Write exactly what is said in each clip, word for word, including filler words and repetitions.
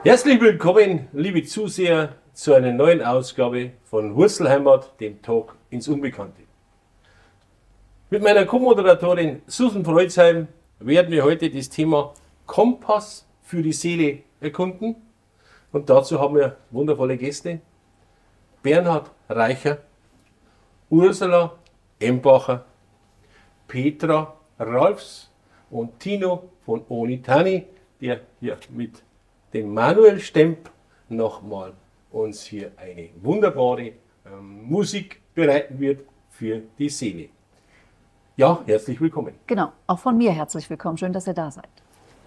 Herzlich willkommen, liebe Zuseher, zu einer neuen Ausgabe von Wurzelheimat, dem Talk ins Unbekannte. Mit meiner Co-Moderatorin Susan Freuzheim werden wir heute das Thema Kompass für die Seele erkunden. Und dazu haben wir wundervolle Gäste. Bernhard Reicher, Ursula Embacher, Petra Ralfs und Tino von Onitani, der hier mit dem Manuel Stemp nochmal uns hier eine wunderbare ähm, Musik bereiten wird für die Seele. Ja, herzlich willkommen. Genau, auch von mir herzlich willkommen. Schön, dass ihr da seid.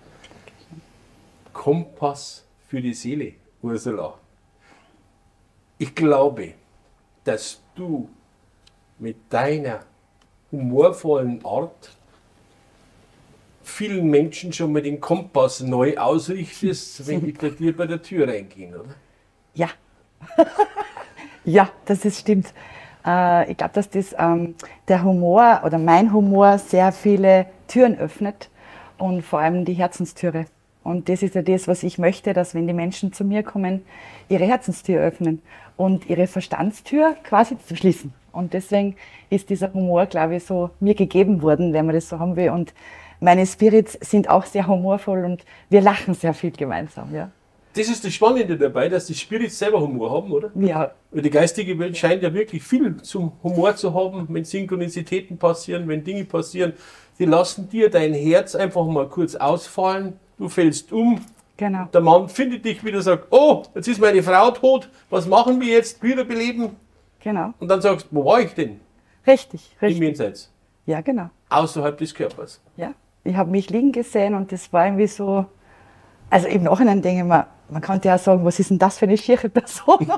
Kompass für die Seele, Ursula. Ich glaube, dass du mit deiner humorvollen Art vielen Menschen schon mal den Kompass neu ausrichtest, wenn die bei dir bei der Tür reingehen, oder? Ja, ja, das ist, stimmt. Äh, ich glaube, dass das, ähm, der Humor oder mein Humor sehr viele Türen öffnet und vor allem die Herzenstüre. Und das ist ja das, was ich möchte, dass wenn die Menschen zu mir kommen, ihre Herzenstür öffnen und ihre Verstandstür quasi zu schließen. Und deswegen ist dieser Humor, glaube ich, so mir gegeben worden, wenn man das so haben will. Und meine Spirits sind auch sehr humorvoll und wir lachen sehr viel gemeinsam, ja. Das ist das Spannende dabei, dass die Spirits selber Humor haben, oder? Ja. Die geistige Welt scheint ja wirklich viel zum Humor zu haben, wenn Synchronizitäten passieren, wenn Dinge passieren. Die lassen dir dein Herz einfach mal kurz ausfallen, du fällst um. Genau. Der Mann findet dich wieder und sagt, oh, jetzt ist meine Frau tot, was machen wir jetzt? Wiederbeleben? Genau. Und dann sagst du, wo war ich denn? Richtig, Im richtig. Jenseits. Ja, genau. Außerhalb des Körpers. Ja. Ich habe mich liegen gesehen und das war irgendwie so, also im Nachhinein denke ich mir, man könnte ja sagen, was ist denn das für eine schiere Person?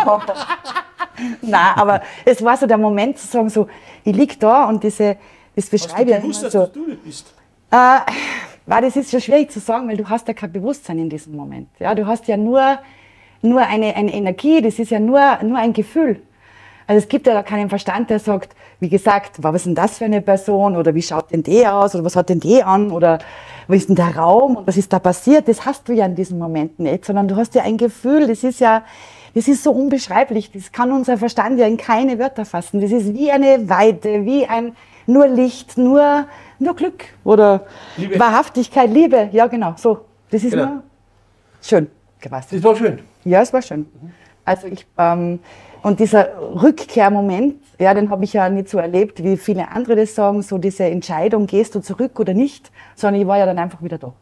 Nein, aber es war so der Moment zu sagen, so, ich liege da und diese, das beschreibe ich Hast du gewusst, immer dass so. du das bist? Äh, weil das ist schon schwierig zu sagen, weil du hast ja kein Bewusstsein in diesem Moment. Ja, du hast ja nur, nur eine, eine Energie, das ist ja nur, nur ein Gefühl. Also es gibt ja keinen Verstand, der sagt, wie gesagt, was ist denn das für eine Person oder wie schaut denn die aus oder was hat denn die an oder wie ist denn der Raum und was ist da passiert? Das hast du ja in diesem Moment nicht, sondern du hast ja ein Gefühl, das ist ja, das ist so unbeschreiblich, das kann unser Verstand ja in keine Wörter fassen. Das ist wie eine Weite, wie ein nur Licht, nur, nur Glück oder Liebe. Wahrhaftigkeit, Liebe, ja genau, so. Das ist Genau. nur schön gewesen. Das war schön. Ja, es war schön. Also ich, ähm, und dieser Rückkehrmoment, ja, den habe ich ja nicht so erlebt, wie viele andere das sagen, so diese Entscheidung, gehst du zurück oder nicht, sondern ich war ja dann einfach wieder da.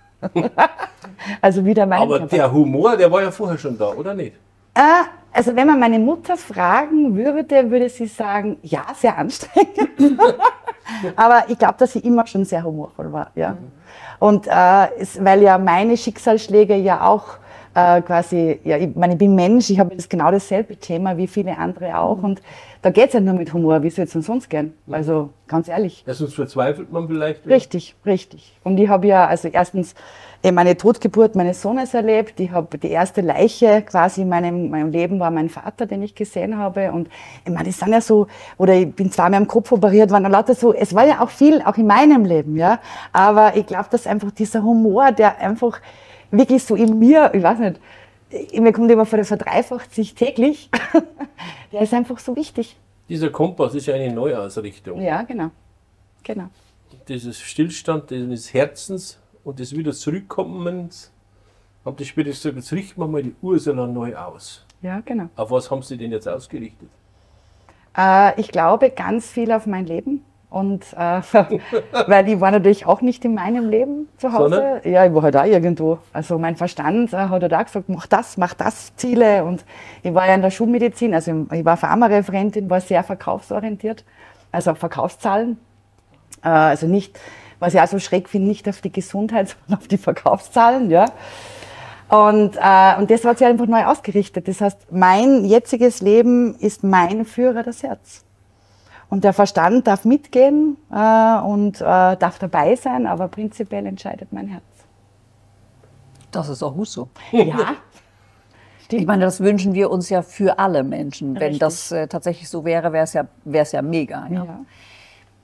Also wieder mein Aber Körper. der Humor, der war ja vorher schon da, oder nicht? Äh, also wenn man meine Mutter fragen würde, würde sie sagen, ja, sehr anstrengend. Aber ich glaube, dass sie immer schon sehr humorvoll war. Ja. Und äh, es, weil ja meine Schicksalsschläge ja auch äh, quasi, ja, ich meine, ich bin Mensch, ich habe das genau dasselbe Thema wie viele andere auch. Und da geht es ja nur mit Humor, wie soll es denn sonst gehen? Also ganz ehrlich. Ja, sonst verzweifelt man vielleicht. Richtig, richtig. Und ich habe ja also erstens eh meine Totgeburt meines Sohnes erlebt. Ich habe die erste Leiche quasi in meinem, meinem Leben war mein Vater, den ich gesehen habe. Und ich meine, das sind ja so, oder ich bin zweimal am Kopf operiert worden, und lauter so, es war ja auch viel, auch in meinem Leben, ja. Aber ich glaube, dass einfach dieser Humor, der einfach wirklich so in mir, ich weiß nicht, mir kommt immer vor, der verdreifacht sich täglich, der ist einfach so wichtig. Dieser Kompass ist ja eine Neuausrichtung. Ja, genau. Genau. Dieses Stillstand des Herzens und des wieder Zurückkommens, haben die später gesagt, jetzt richten wir mal die Ursula neu aus. Ja, genau. Auf was haben Sie denn jetzt ausgerichtet? Äh, ich glaube ganz viel auf mein Leben. Und äh, weil ich war natürlich auch nicht in meinem Leben zu Hause. Sondern? Ja, ich war halt auch irgendwo. Also mein Verstand äh, hat halt auch gesagt, mach das, mach das, Ziele. Und ich war ja in der Schulmedizin, also ich war Pharmareferentin, war sehr verkaufsorientiert, also auf Verkaufszahlen. Äh, also nicht, was ich auch so schräg finde, nicht auf die Gesundheit, sondern auf die Verkaufszahlen, ja. Und, äh, und das hat sich einfach neu ausgerichtet. Das heißt, mein jetziges Leben ist mein Führer, das Herz. Und der Verstand darf mitgehen äh, und äh, darf dabei sein, aber prinzipiell entscheidet mein Herz. Das ist auch gut so. Ja, Ich meine, das wünschen wir uns ja für alle Menschen. Wenn Richtig. das äh, tatsächlich so wäre, wäre es ja, wäre es ja mega. Ja. ja.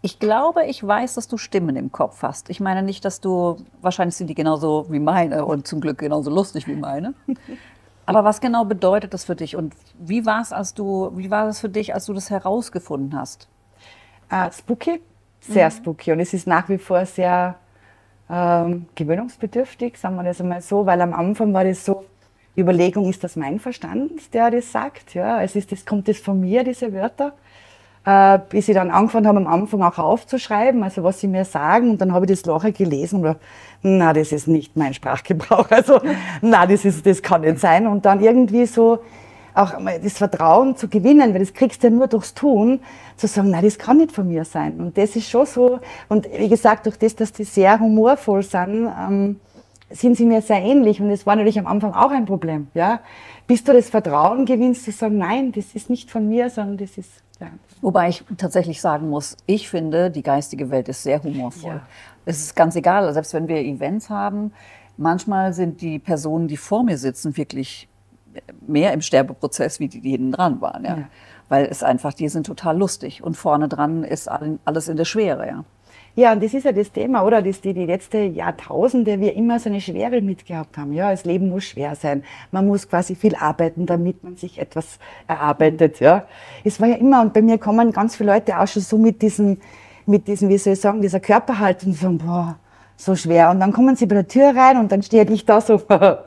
Ich glaube, ich weiß, dass du Stimmen im Kopf hast. Ich meine nicht, dass du, wahrscheinlich sind die genauso wie meine und zum Glück genauso lustig wie meine. Aber was genau bedeutet das für dich und wie war es, als du, wie war es für dich, als du das herausgefunden hast? Äh, spooky, sehr mhm. spooky und es ist nach wie vor sehr ähm, gewöhnungsbedürftig, sagen wir das einmal so, weil am Anfang war das so, die Überlegung, ist das mein Verstand, der das sagt? Ja, es ist, das, kommt das von mir, diese Wörter? Äh, bis ich dann angefangen habe, am Anfang auch aufzuschreiben, also was sie mir sagen, und dann habe ich das nachher gelesen und dachte, na, das ist nicht mein Sprachgebrauch, also na, das ist, das kann nicht sein. Und dann irgendwie so auch das Vertrauen zu gewinnen, weil das kriegst du ja nur durchs Tun, zu sagen, na, das kann nicht von mir sein. Und das ist schon so, und wie gesagt, durch das, dass die sehr humorvoll sind, ähm, sind sie mir sehr ähnlich und das war natürlich am Anfang auch ein Problem, ja. Bis du das Vertrauen gewinnst, zu sagen, nein, das ist nicht von mir, sondern das ist, ja. Wobei ich tatsächlich sagen muss, ich finde, die geistige Welt ist sehr humorvoll. Ja. Es ist ganz egal, selbst wenn wir Events haben, manchmal sind die Personen, die vor mir sitzen, wirklich mehr im Sterbeprozess, wie die, die hinten dran waren, ja. Ja. Weil es einfach, die sind total lustig und vorne dran ist alles in der Schwere, ja. Ja, und das ist ja das Thema, oder? Dass die, die letzten Jahrtausende wir immer so eine Schwere mitgehabt haben. Ja, das Leben muss schwer sein. Man muss quasi viel arbeiten, damit man sich etwas erarbeitet, ja. Es war ja immer, und bei mir kommen ganz viele Leute auch schon so mit diesem, mit diesem, wie soll ich sagen, dieser Körperhaltung und sagen, boah, so schwer. Und dann kommen sie bei der Tür rein und dann stehe ich da so.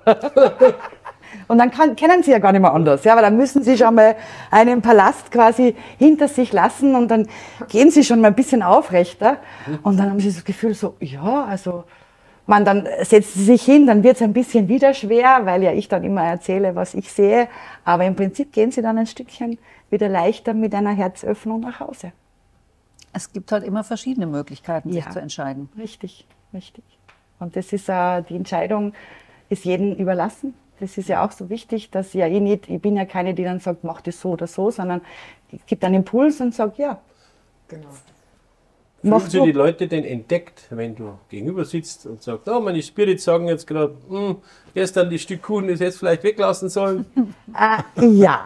Und dann kann, kennen sie ja gar nicht mehr anders, ja, weil dann müssen sie schon mal einen Palast quasi hinter sich lassen und dann gehen sie schon mal ein bisschen aufrechter und dann haben sie das Gefühl so, ja, also, man, dann setzt sie sich hin, dann wird es ein bisschen wieder schwer, weil ja ich dann immer erzähle, was ich sehe, aber im Prinzip gehen sie dann ein Stückchen wieder leichter mit einer Herzöffnung nach Hause. Es gibt halt immer verschiedene Möglichkeiten, sich Ja. zu entscheiden. Richtig, richtig. Und das ist äh, die Entscheidung, ist jedem überlassen. Das ist ja auch so wichtig, dass ja eh nicht, ich bin ja keine, die dann sagt, mach das so oder so, sondern es gibt einen Impuls und sagt, ja. Genau. Mach Fühlst du du. die Leute denn entdeckt, wenn du gegenüber sitzt und sagst, oh, meine Spirits sagen jetzt gerade, hm, gestern die Stück Kuchen, das hättest du vielleicht weglassen sollen? Äh, ja.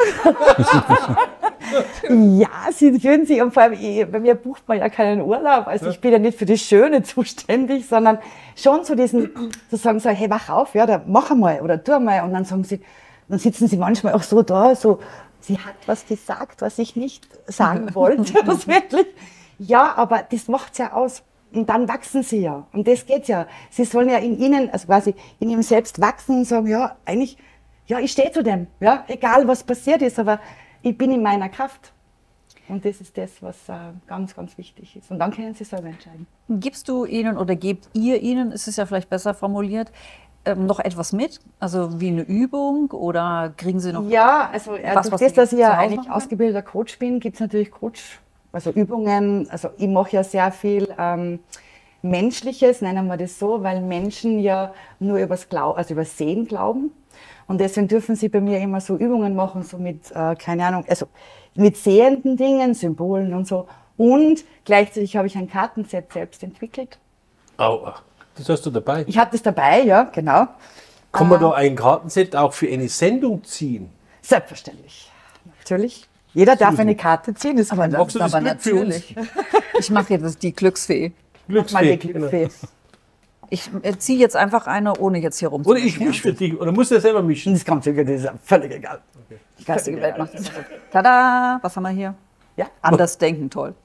Ja, sie fühlen sich, und vor allem, ich, bei mir bucht man ja keinen Urlaub, also ich bin ja nicht für das Schöne zuständig, sondern schon zu diesen, zu sagen so, hey, wach auf, ja, da mach einmal oder tu einmal, und dann sagen sie, dann sitzen sie manchmal auch so da, so, sie hat was gesagt, was ich nicht sagen wollte, das wirklich. Ja, aber das macht's ja aus. Und dann wachsen sie ja. Und das geht ja. Sie sollen ja in ihnen, also quasi in ihrem Selbst wachsen und sagen, ja, eigentlich, ja, ich stehe zu dem, ja, egal was passiert ist, aber ich bin in meiner Kraft. Und das ist das, was äh, ganz, ganz wichtig ist. Und dann können sie selber entscheiden. Gibst du ihnen oder gebt ihr ihnen, ist es ja vielleicht besser formuliert, ähm, noch etwas mit? Also wie eine Übung oder kriegen sie noch Ja, also äh, was, durch was das, sie dass ich ja zu Hause eigentlich machen können? ausgebildeter Coach bin, gibt es natürlich Coach, also Übungen. Also ich mache ja sehr viel ähm, Menschliches, nennen wir das so, weil Menschen ja nur übers Glau also übers Sehen glauben. Und deswegen dürfen sie bei mir immer so Übungen machen, so mit, äh, keine Ahnung, also mit sehenden Dingen, Symbolen und so. Und gleichzeitig habe ich ein Kartenset selbst entwickelt. Aua, das hast du dabei. Ich habe das dabei, ja, genau. Kann man da ein Kartenset auch für eine Sendung ziehen? Selbstverständlich. Natürlich. Jeder darf eine Karte ziehen. Das Aber, Magst du das aber Glück für uns? natürlich. Ich mache jetzt die Glücksfee. mal die Glücksfee. Glücksfee. Ich äh, ziehe jetzt einfach eine, ohne jetzt hier Oder rumzumischen. ich mische für dich, oder musst du das selber mischen? Das kommt sicher, das ist völlig egal. Die geistige Welt macht das. Tada! Was haben wir hier? Ja. Anders denken, toll.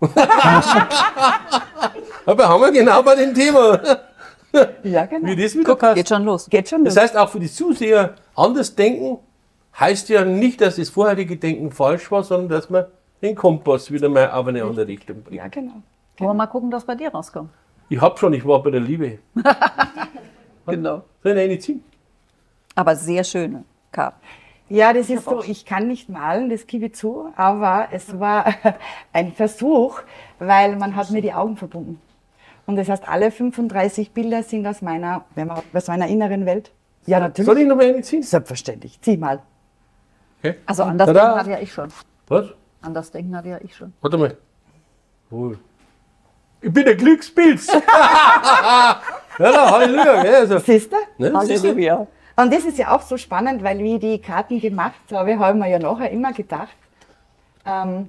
Aber haben wir genau bei dem Thema, Ja, genau. wie das wieder passt. Geht schon los. Geht schon Das los. heißt, auch für die Zuseher, anders denken heißt ja nicht, dass das vorherige Denken falsch war, sondern dass man den Kompass wieder mal auf eine andere Richtung bringt. Ja, genau. Wollen wir mal gucken, was bei dir rauskommt? Ich hab schon, ich war bei der Liebe. Genau. Soll ich eine ziehen? Aber sehr schöne Karten. Ja, das ist so, ich kann nicht malen, das gebe ich zu, aber es war ein Versuch, weil man hat mir die Augen verbunden. Und das heißt, alle fünfunddreißig Bilder sind aus meiner, wenn man, aus meiner inneren Welt. Ja, natürlich. Soll ich noch mal eine ziehen? Selbstverständlich. Zieh mal. Okay. Also anders Tada. denken hatte ja ich schon. Was? Anders denken hatte ja ich schon. Warte mal. Wohl. Ich bin der Glückspilz. Ja, na, Halleluja. Gell, also, Siehst du? ne, siehst du? Halleluja. Und das ist ja auch so spannend, weil wie ich die Karten gemacht habe, habe ich mir ja nachher immer gedacht, ähm,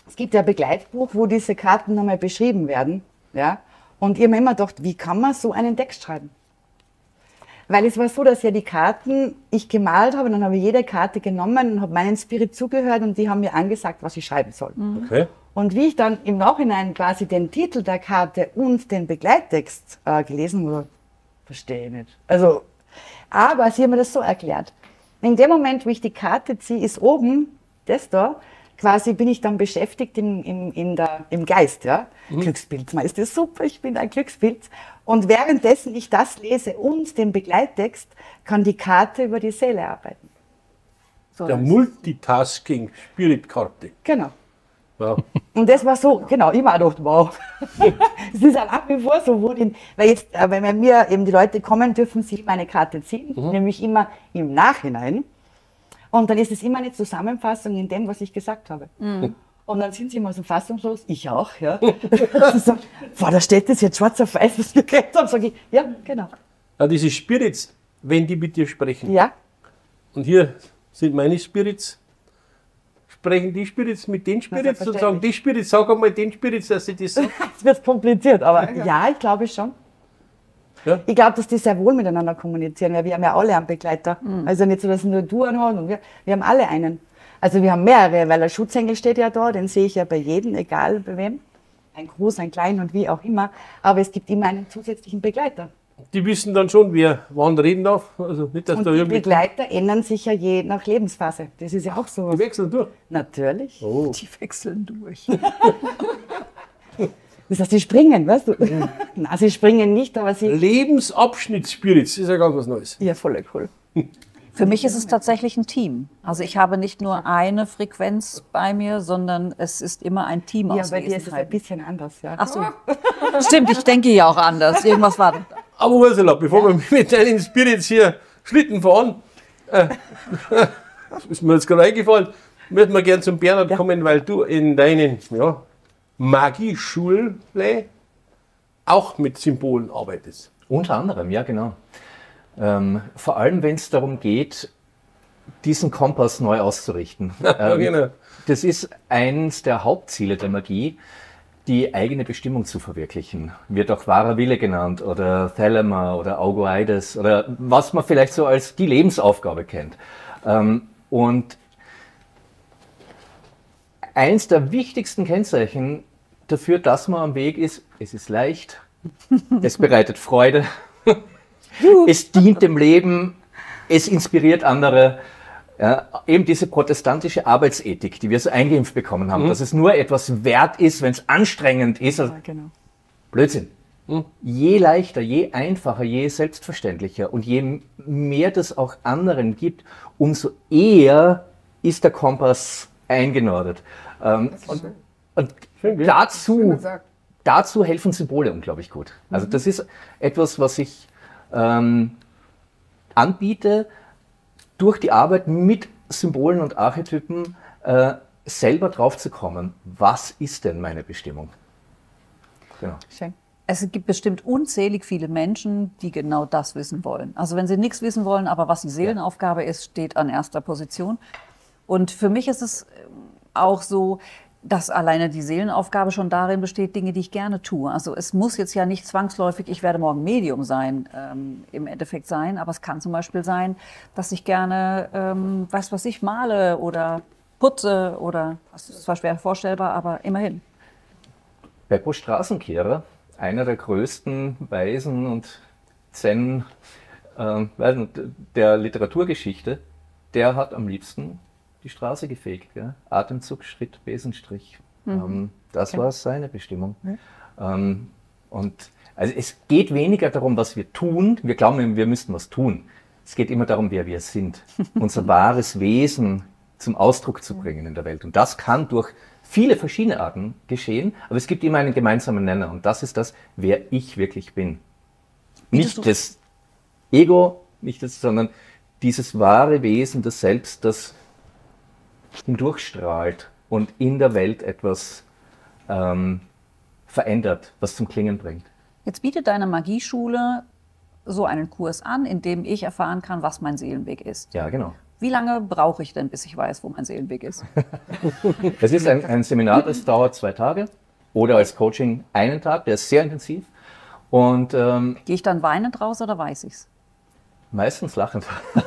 Es gibt ja ein Begleitbuch, wo diese Karten nochmal beschrieben werden. Ja? Und ich habe mir immer gedacht, wie kann man so einen Text schreiben? Weil es war so, dass ja die Karten ich gemalt habe, und dann habe ich jede Karte genommen und habe meinen Spirit zugehört und die haben mir angesagt, was ich schreiben soll. Okay. Und wie ich dann im Nachhinein quasi den Titel der Karte und den Begleittext äh, gelesen habe, verstehe ich nicht. Also, aber sie haben mir das so erklärt. In dem Moment, wo ich die Karte ziehe, ist oben das da, quasi bin ich dann beschäftigt im, im, in der, im Geist. Ja? Mhm. Glückspilz, man ist das super, ich bin ein Glückspilz. Und währenddessen ich das lese und den Begleittext, kann die Karte über die Seele arbeiten. So, der Multitasking-Spirit-Karte. Genau. Wow. Und das war so, genau, ich war gedacht, wow. Es ist halt nach wie vor so, wo den, weil jetzt, äh, wenn bei mir eben die Leute kommen, dürfen sie meine Karte ziehen, mhm. nämlich immer im Nachhinein. Und dann ist es immer eine Zusammenfassung in dem, was ich gesagt habe. Mhm. Und dann sind sie immer so fassungslos, ich auch, ja. So, boah, da steht das jetzt schwarz auf weiß, was wir geredet haben, sage ich, ja, genau. Ja, diese Spirits, wenn die mit dir sprechen. Ja. Und hier sind meine Spirits. Sprechen die Spirits mit den Spirits und sagen, die Spirits, sag einmal den Spirits, dass sie das sagen. Jetzt wird kompliziert, aber ja, ja, ich glaube schon. Ja. Ich glaube, dass die sehr wohl miteinander kommunizieren, weil wir haben ja alle einen Begleiter. Mhm. Also nicht so, dass nur du einen hast, und wir, wir haben alle einen. Also wir haben mehrere, weil der Schutzengel steht ja da, den sehe ich ja bei jedem, egal bei wem. Ein groß, ein klein und wie auch immer. Aber es gibt immer einen zusätzlichen Begleiter. Die wissen dann schon, wer wann reden darf. Also nicht, dass und da die irgendwie Begleiter ändern sich ja je nach Lebensphase. Das ist ja auch so. Die wechseln durch? Natürlich. Oh. Die wechseln durch. Das heißt, sie springen, weißt du? Mhm. Nein, sie springen nicht, aber sie... Lebensabschnittsspirits, das ist ja ganz was Neues. Ja, voll cool. Für mich ist es tatsächlich ein Team. Also ich habe nicht nur eine Frequenz bei mir, sondern es ist immer ein Team ja, aus bei dir ist es ein bisschen anders, ja. Ach so. Stimmt, ich denke ja auch anders. Irgendwas war da. Aber Ursula, bevor ja. wir mit deinen Spirits hier Schlitten fahren, äh, das ist mir jetzt gerade eingefallen, würden wir gerne zum Bernhard ja. kommen, weil du in deinen ja, Magieschule auch mit Symbolen arbeitest. Unter anderem, ja genau. Ähm, vor allem, wenn es darum geht, diesen Kompass neu auszurichten. ähm, genau. Das ist eines der Hauptziele der Magie, die eigene Bestimmung zu verwirklichen. Wird auch wahrer Wille genannt oder Thelema oder Augoides oder was man vielleicht so als die Lebensaufgabe kennt. Ähm, und eins der wichtigsten Kennzeichen dafür, dass man am Weg ist, es ist leicht, es bereitet Freude, es dient dem Leben, es inspiriert andere. Ja, eben diese protestantische Arbeitsethik, die wir so eingeimpft bekommen haben, mhm. dass es nur etwas wert ist, wenn es anstrengend ist. Also ja, genau. Blödsinn. Mhm. Je leichter, je einfacher, je selbstverständlicher und je mehr das auch anderen gibt, umso eher ist der Kompass eingenordet. Ähm, und und dazu, dazu helfen Symbole unglaublich gut. Also das ist etwas, was ich ähm, anbiete, durch die Arbeit mit Symbolen und Archetypen äh, selber drauf zu kommen, was ist denn meine Bestimmung? Genau. Schön. Es gibt bestimmt unzählig viele Menschen, die genau das wissen wollen. Also wenn sie nichts wissen wollen, aber was die Seelenaufgabe ist, steht an erster Position. Und für mich ist es auch so, dass alleine die Seelenaufgabe schon darin besteht, Dinge, die ich gerne tue. Also es muss jetzt ja nicht zwangsläufig, ich werde morgen Medium sein, ähm, im Endeffekt sein, aber es kann zum Beispiel sein, dass ich gerne, ähm, weiß was ich, male oder putze oder, das ist zwar schwer vorstellbar, aber immerhin. Beppo Straßenkehrer, einer der größten Weisen und Zen äh, der Literaturgeschichte, der hat am liebsten die Straße gefegt. Gell? Atemzug, Schritt, Besenstrich. Mhm. Ähm, das okay. war seine Bestimmung. Mhm. Ähm, und also es geht weniger darum, was wir tun. Wir glauben, wir müssten was tun. Es geht immer darum, wer wir sind. Unser wahres Wesen zum Ausdruck zu bringen in der Welt. Und das kann durch viele verschiedene Arten geschehen, aber es gibt immer einen gemeinsamen Nenner. Und das ist das, wer ich wirklich bin. Nicht das Ego, nicht das, sondern dieses wahre Wesen, das Selbst, das hindurchstrahlt und in der Welt etwas ähm, verändert, was zum Klingen bringt. Jetzt bietet deine Magieschule so einen Kurs an, in dem ich erfahren kann, was mein Seelenweg ist. Ja, genau. Wie lange brauche ich denn, bis ich weiß, wo mein Seelenweg ist? Es ist ein, ein Seminar, das dauert zwei Tage oder als Coaching einen Tag, der ist sehr intensiv. Und ähm, Gehe ich dann weinend raus oder weiß ich's? meistens lachend.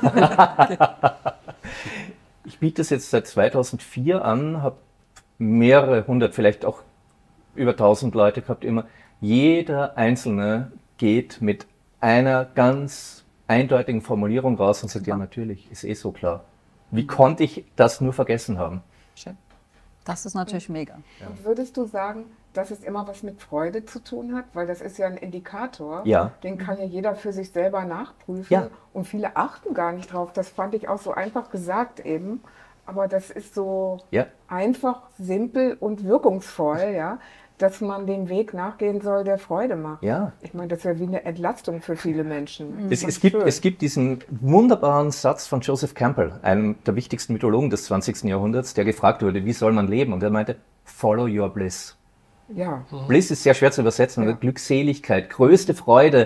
Ich biete es jetzt seit zweitausendvier an, habe mehrere hundert, vielleicht auch über tausend Leute gehabt, immer. Jeder Einzelne geht mit einer ganz eindeutigen Formulierung raus und sagt, ja natürlich, ist eh so klar. Wie konnte ich das nur vergessen haben? Schön. Das ist natürlich mega. Und würdest du sagen, dass es immer was mit Freude zu tun hat? Weil das ist ja ein Indikator, Ja. den kann ja jeder für sich selber nachprüfen. Ja. Und viele achten gar nicht drauf. Das fand ich auch so einfach gesagt eben. Aber das ist so Ja. einfach, simpel und wirkungsvoll, ja, dass man den Weg nachgehen soll, der Freude macht. Ja. Ich meine, das ist ja wie eine Entlastung für viele Menschen. Es, Das es, ist gibt, schön. es gibt diesen wunderbaren Satz von Joseph Campbell, einem der wichtigsten Mythologen des zwanzigsten Jahrhunderts, der gefragt wurde, wie soll man leben? Und er meinte, follow your bliss. Ja. Bliss ist sehr schwer zu übersetzen, Ja. aber Glückseligkeit, größte Freude,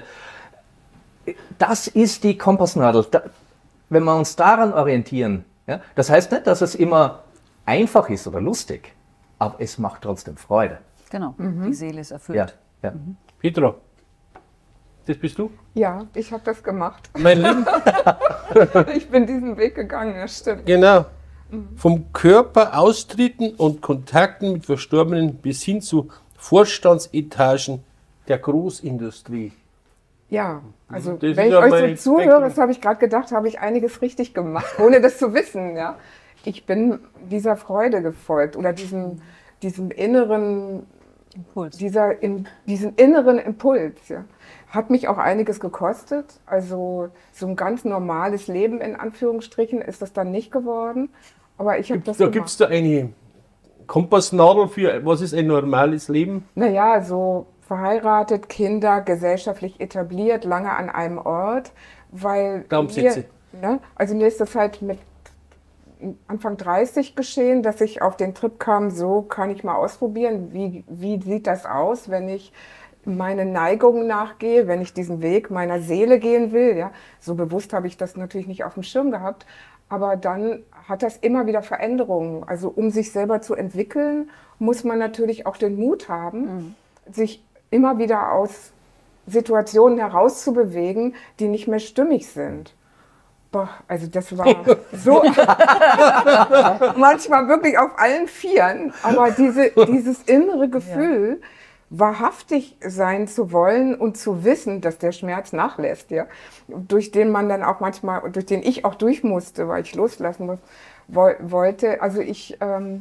das ist die Kompassnadel. Da, wenn wir uns daran orientieren, ja, das heißt nicht, dass es immer einfach ist oder lustig, aber es macht trotzdem Freude. Genau, die Seele ist erfüllt. Ja, ja. Petra, das bist du? Ja, ich habe das gemacht. Mein Lieben, Ich bin diesen Weg gegangen, das stimmt. genau. Vom Körper austreten und Kontakten mit Verstorbenen bis hin zu Vorstandsetagen der Großindustrie. Ja, also Das ist wenn ich ja euch mein so zuhöre, Spektrum. das habe ich gerade gedacht, habe ich einiges richtig gemacht, ohne das zu wissen. Ja, ich bin dieser Freude gefolgt oder diesem, diesem inneren, Impuls. dieser, in, diesen inneren Impuls. Ja. Hat mich auch einiges gekostet. Also so ein ganz normales Leben in Anführungsstrichen ist das dann nicht geworden. Aber ich habe das Da gemacht. gibt es da eine Kompassnadel für, was ist ein normales Leben? Naja, so verheiratet, Kinder, gesellschaftlich etabliert, lange an einem Ort, weil Glaubenssätze. mir, ne, also mir ist das halt mit Anfang dreißig geschehen, dass ich auf den Trip kam, so kann ich mal ausprobieren, wie, wie sieht das aus, wenn ich meinen Neigungen nachgehe, wenn ich diesen Weg meiner Seele gehen will. Ja, so bewusst habe ich das natürlich nicht auf dem Schirm gehabt, aber dann hat das immer wieder Veränderungen. Also um sich selber zu entwickeln, muss man natürlich auch den Mut haben, sich immer wieder aus Situationen herauszubewegen, die nicht mehr stimmig sind. Boah, also das war so manchmal wirklich auf allen Vieren, aber diese, dieses innere Gefühl, wahrhaftig sein zu wollen und zu wissen, dass der Schmerz nachlässt, ja, durch den man dann auch manchmal, durch den ich auch durch musste, weil ich loslassen muss, wo, wollte. Also ich, ähm,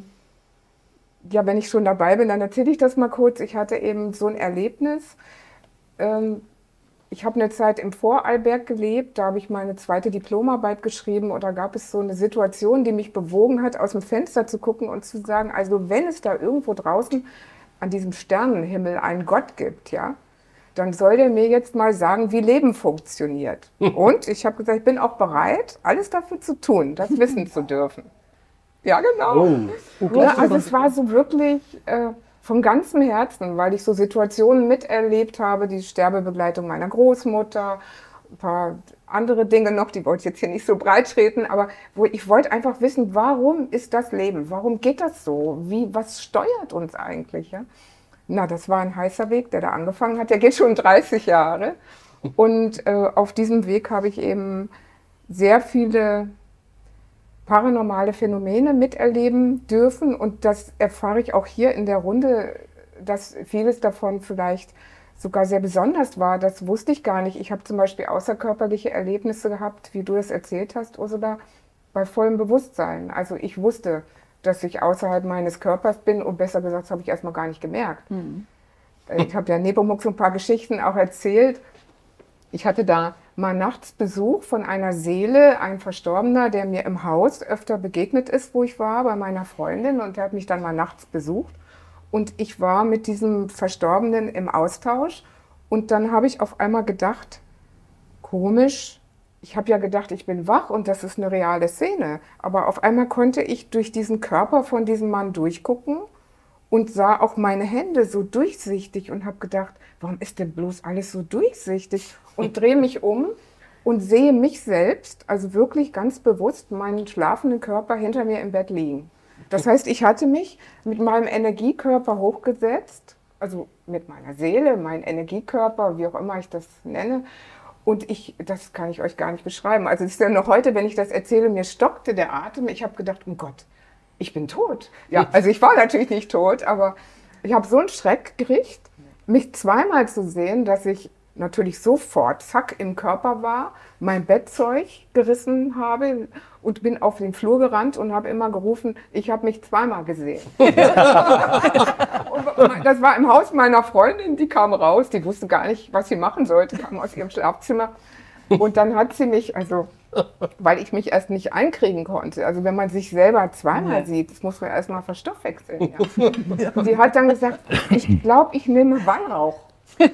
ja, wenn ich schon dabei bin, dann erzähle ich das mal kurz. Ich hatte eben so ein Erlebnis. Ähm, ich habe eine Zeit im Vorarlberg gelebt, da habe ich meine zweite Diplomarbeit geschrieben und da gab es so eine Situation, die mich bewogen hat, aus dem Fenster zu gucken und zu sagen, also wenn es da irgendwo draußen an diesem Sternenhimmel einen Gott gibt, ja, dann soll der mir jetzt mal sagen, wie Leben funktioniert. Und ich habe gesagt, ich bin auch bereit, alles dafür zu tun, das wissen zu dürfen. Ja, genau. Oh. Ja, also es war so wirklich äh, von ganzem Herzen, weil ich so Situationen miterlebt habe, die Sterbebegleitung meiner Großmutter, ein paar andere Dinge noch, die wollte ich jetzt hier nicht so breit treten, aber wo ich wollte einfach wissen, warum ist das Leben? Warum geht das so? Wie, was steuert uns eigentlich? Ja? Na, das war ein heißer Weg, der da angefangen hat. Der geht schon dreißig Jahre. Und äh, auf diesem Weg habe ich eben sehr viele paranormale Phänomene miterleben dürfen. Und das erfahre ich auch hier in der Runde, dass vieles davon vielleicht sogar sehr besonders war. Das wusste ich gar nicht. Ich habe zum Beispiel außerkörperliche Erlebnisse gehabt, wie du das erzählt hast, Ursula, bei vollem Bewusstsein. Also ich wusste, dass ich außerhalb meines Körpers bin und besser gesagt, das habe ich erstmal gar nicht gemerkt. Mhm. Ich habe ja Nepomuk so ein paar Geschichten auch erzählt. Ich hatte da mal nachts Besuch von einer Seele, ein Verstorbener, der mir im Haus öfter begegnet ist, wo ich war, bei meiner Freundin, und der hat mich dann mal nachts besucht. Und ich war mit diesem Verstorbenen im Austausch und dann habe ich auf einmal gedacht, komisch, ich habe ja gedacht, ich bin wach und das ist eine reale Szene, aber auf einmal konnte ich durch diesen Körper von diesem Mann durchgucken und sah auch meine Hände so durchsichtig und habe gedacht, warum ist denn bloß alles so durchsichtig? Und drehe mich um und sehe mich selbst, also wirklich ganz bewusst, meinen schlafenden Körper hinter mir im Bett liegen. Das heißt, ich hatte mich mit meinem Energiekörper hochgesetzt, also mit meiner Seele, mein Energiekörper, wie auch immer ich das nenne. Und ich, das kann ich euch gar nicht beschreiben. Also es ist ja noch heute, wenn ich das erzähle, mir stockte der Atem. Ich habe gedacht, oh Gott, ich bin tot. Ja, also ich war natürlich nicht tot, aber ich habe so einen Schreck gekriegt, mich zweimal zu sehen, dass ich natürlich sofort, zack, im Körper war, mein Bettzeug gerissen habe und bin auf den Flur gerannt und habe immer gerufen, ich habe mich zweimal gesehen. Und das war im Haus meiner Freundin, die kam raus, die wusste gar nicht, was sie machen sollte, kam aus ihrem Schlafzimmer. Und dann hat sie mich, also, weil ich mich erst nicht einkriegen konnte, also wenn man sich selber zweimal sieht, das muss man erst mal verstoffwechseln. Ja. Und sie hat dann gesagt, ich glaube, ich nehme Weihrauch. Und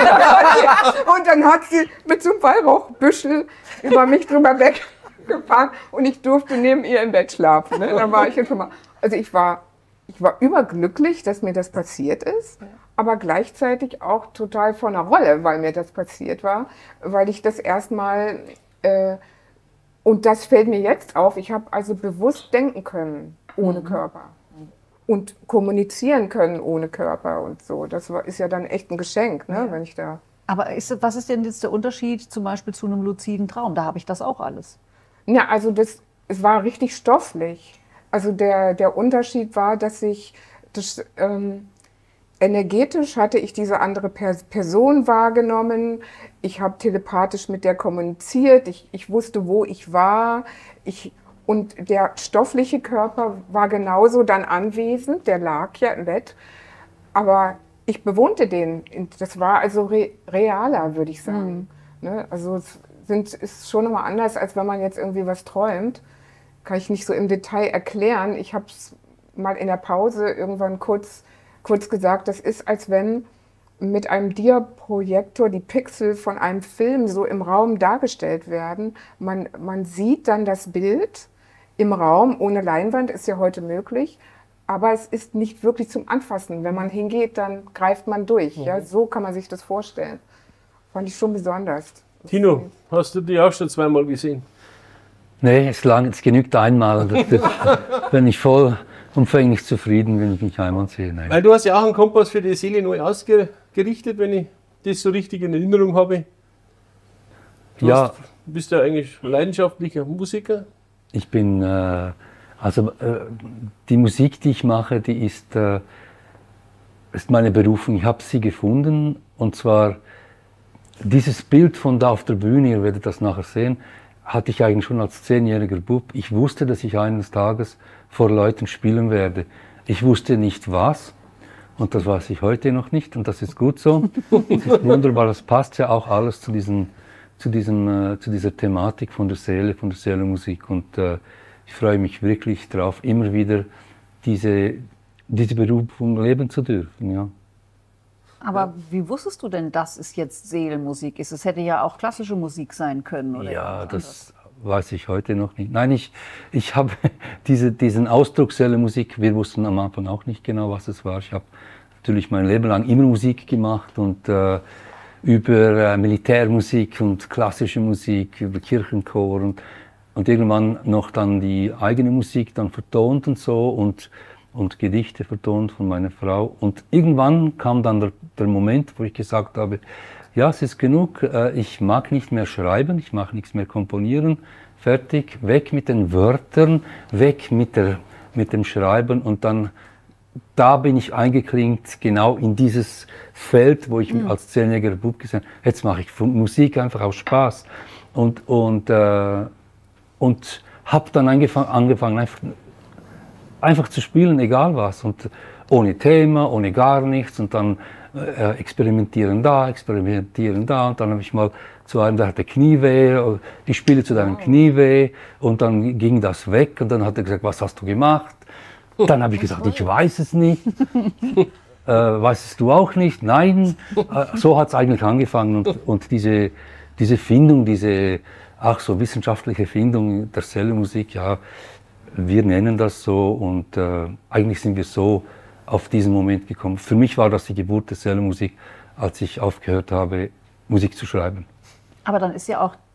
dann hat sie mit so einem Weihrauchbüschel über mich drüber weggefahren und ich durfte neben ihr im Bett schlafen. Ne? Dann war ich schon mal, also ich war, ich war überglücklich, dass mir das passiert ist, aber gleichzeitig auch total von der Rolle, weil mir das passiert war, weil ich das erstmal, äh, und das fällt mir jetzt auf, ich habe also bewusst denken können ohne mhm. Körper. Und kommunizieren können ohne Körper und so. Das war, ist ja dann echt ein Geschenk, ne, ja. wenn ich da... Aber ist, was ist denn jetzt der Unterschied zum Beispiel zu einem luziden Traum? Da habe ich das auch alles. Ja, also das, es war richtig stofflich. Also der, der Unterschied war, dass ich... Das, ähm, energetisch hatte ich diese andere Pers Person wahrgenommen. Ich habe telepathisch mit der kommuniziert. Ich, ich wusste, wo ich war. Ich... Und der stoffliche Körper war genauso dann anwesend, der lag ja im Bett, aber ich bewohnte den. Das war also re realer, würde ich sagen. Mhm. Ne? Also es sind, ist schon nochmal anders, als wenn man jetzt irgendwie was träumt. Kann ich nicht so im Detail erklären. Ich habe es mal in der Pause irgendwann kurz, kurz gesagt, das ist, als wenn mit einem Diaprojektor die Pixel von einem Film so im Raum dargestellt werden. Man, man sieht dann das Bild im Raum, ohne Leinwand, ist ja heute möglich, aber es ist nicht wirklich zum Anfassen. Wenn man hingeht, dann greift man durch. Mhm. Ja, so kann man sich das vorstellen. Fand ich schon besonders. Tino, hast du die auch schon zweimal gesehen? Nee, es, lang, es genügt einmal. Das, das bin ich vollumfänglich zufrieden, wenn ich mich einmal sehe. Nein. Weil du hast ja auch einen Kompass für die Seele neu ausgerichtet, wenn ich das so richtig in Erinnerung habe. Du ja. hast, bist ja eigentlich leidenschaftlicher Musiker. Ich bin, äh, also äh, die Musik, die ich mache, die ist, äh, ist meine Berufung. Ich habe sie gefunden, und zwar dieses Bild von da auf der Bühne, ihr werdet das nachher sehen, hatte ich eigentlich schon als zehnjähriger Bub. Ich wusste, dass ich eines Tages vor Leuten spielen werde. Ich wusste nicht was, und das weiß ich heute noch nicht, und das ist gut so. Das ist wunderbar, das passt ja auch alles zu diesen Zu, diesem, äh, zu dieser Thematik von der Seele, von der Seelenmusik, und äh, ich freue mich wirklich darauf, immer wieder diese, diese Berufung leben zu dürfen. Ja. Aber wie wusstest du denn, dass es jetzt Seelenmusik ist? Es hätte ja auch klassische Musik sein können, oder? Ja, das weiß ich heute noch nicht. Nein, ich, ich habe diese, diesen Ausdruck Seelenmusik, wir wussten am Anfang auch nicht genau, was es war. Ich habe natürlich mein Leben lang immer Musik gemacht, und äh, über äh, Militärmusik und klassische Musik, über Kirchenchor, und, und irgendwann noch dann die eigene Musik dann vertont und so, und, und Gedichte vertont von meiner Frau. Und irgendwann kam dann der, der Moment, wo ich gesagt habe, ja, es ist genug, äh, ich mag nicht mehr schreiben, ich mag nichts mehr komponieren, fertig, weg mit den Wörtern, weg mit, der, mit dem Schreiben, und dann da bin ich eingeklinkt, genau in dieses Feld, wo ich mhm. als zehnjähriger Bub gesagt habe, jetzt mache ich Musik einfach aus Spaß. Und, und, äh, und habe dann angefangen, angefangen einfach, einfach zu spielen, egal was. Und ohne Thema, ohne gar nichts. Und dann äh, experimentieren da, experimentieren da. Und dann habe ich mal zu einem, der hatte Knieweh, ich spiele zu deinem Knieweh. Und dann ging das weg, und dann hat er gesagt, was hast du gemacht? Dann habe ich gesagt, ich weiß es nicht. Äh, weißt du auch nicht? Nein. Äh, so hat es eigentlich angefangen. Und, und diese, diese Findung, diese ach so wissenschaftliche Findung der Seelenmusik, ja, wir nennen das so. Und äh, eigentlich sind wir so auf diesen Moment gekommen. Für mich war das die Geburt der Seelenmusik, als ich aufgehört habe, Musik zu schreiben. Aber dann ist ja auch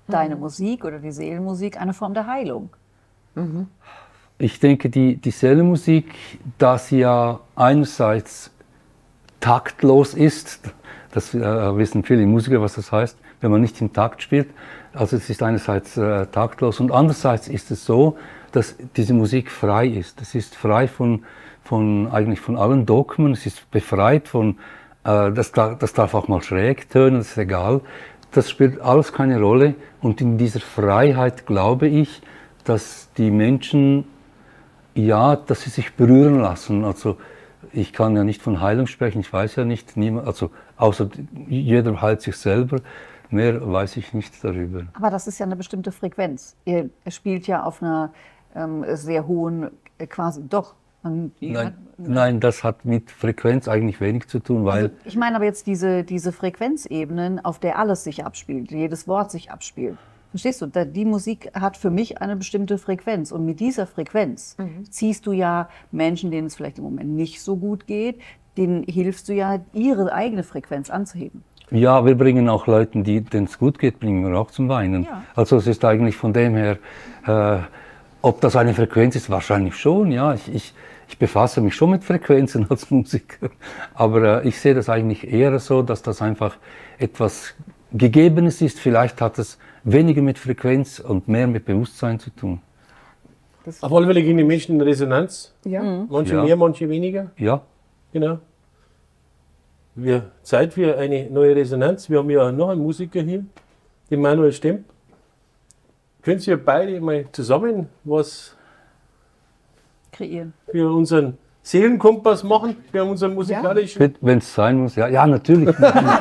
deine Musik oder die Seelenmusik eine Form der Heilung? Ich denke, die, die Seelenmusik, da sie ja einerseits taktlos ist, das äh, wissen viele Musiker, was das heißt, wenn man nicht im Takt spielt. Also es ist einerseits äh, taktlos und andererseits ist es so, dass diese Musik frei ist. Es ist frei von, von eigentlich von allen Dogmen, es ist befreit von, äh, das, das darf auch mal schräg tönen, das ist egal. Das spielt alles keine Rolle und in dieser Freiheit glaube ich, dass die Menschen, ja, dass sie sich berühren lassen. Also ich kann ja nicht von Heilung sprechen, ich weiß ja nicht, niemand, also außer jeder heilt sich selber, mehr weiß ich nicht darüber. Aber das ist ja eine bestimmte Frequenz. Ihr, ihr spielt ja auf einer ähm, sehr hohen, äh, quasi, doch. Man, Nein, hat, nein, das hat mit Frequenz eigentlich wenig zu tun, weil also ich meine aber jetzt diese, diese Frequenzebenen, auf der alles sich abspielt, jedes Wort sich abspielt. Verstehst du? Da, die Musik hat für mich eine bestimmte Frequenz. Und mit dieser Frequenz mhm. ziehst du ja Menschen, denen es vielleicht im Moment nicht so gut geht, denen hilfst du ja, ihre eigene Frequenz anzuheben. Ja, wir bringen auch Leuten, denen es gut geht, bringen wir auch zum Weinen. Ja. Also es ist eigentlich von dem her, äh, ob das eine Frequenz ist, wahrscheinlich schon. Ja, ich, ich, ich befasse mich schon mit Frequenzen als Musiker. Aber äh, ich sehe das eigentlich eher so, dass das einfach etwas Gegebenes ist. Vielleicht hat es weniger mit Frequenz und mehr mit Bewusstsein zu tun. Auf alle Fälle gehen die Menschen in Resonanz. Ja. Mhm. Manche Ja. mehr, manche weniger. Ja, Genau. Wir, Zeit für eine neue Resonanz. Wir haben ja noch einen Musiker hier, den Manuel Stemp. Können Sie beide mal zusammen was Kreieren. für unseren Seelenkompass machen, für unseren musikalischen? wenn es sein muss. Ja, ja natürlich.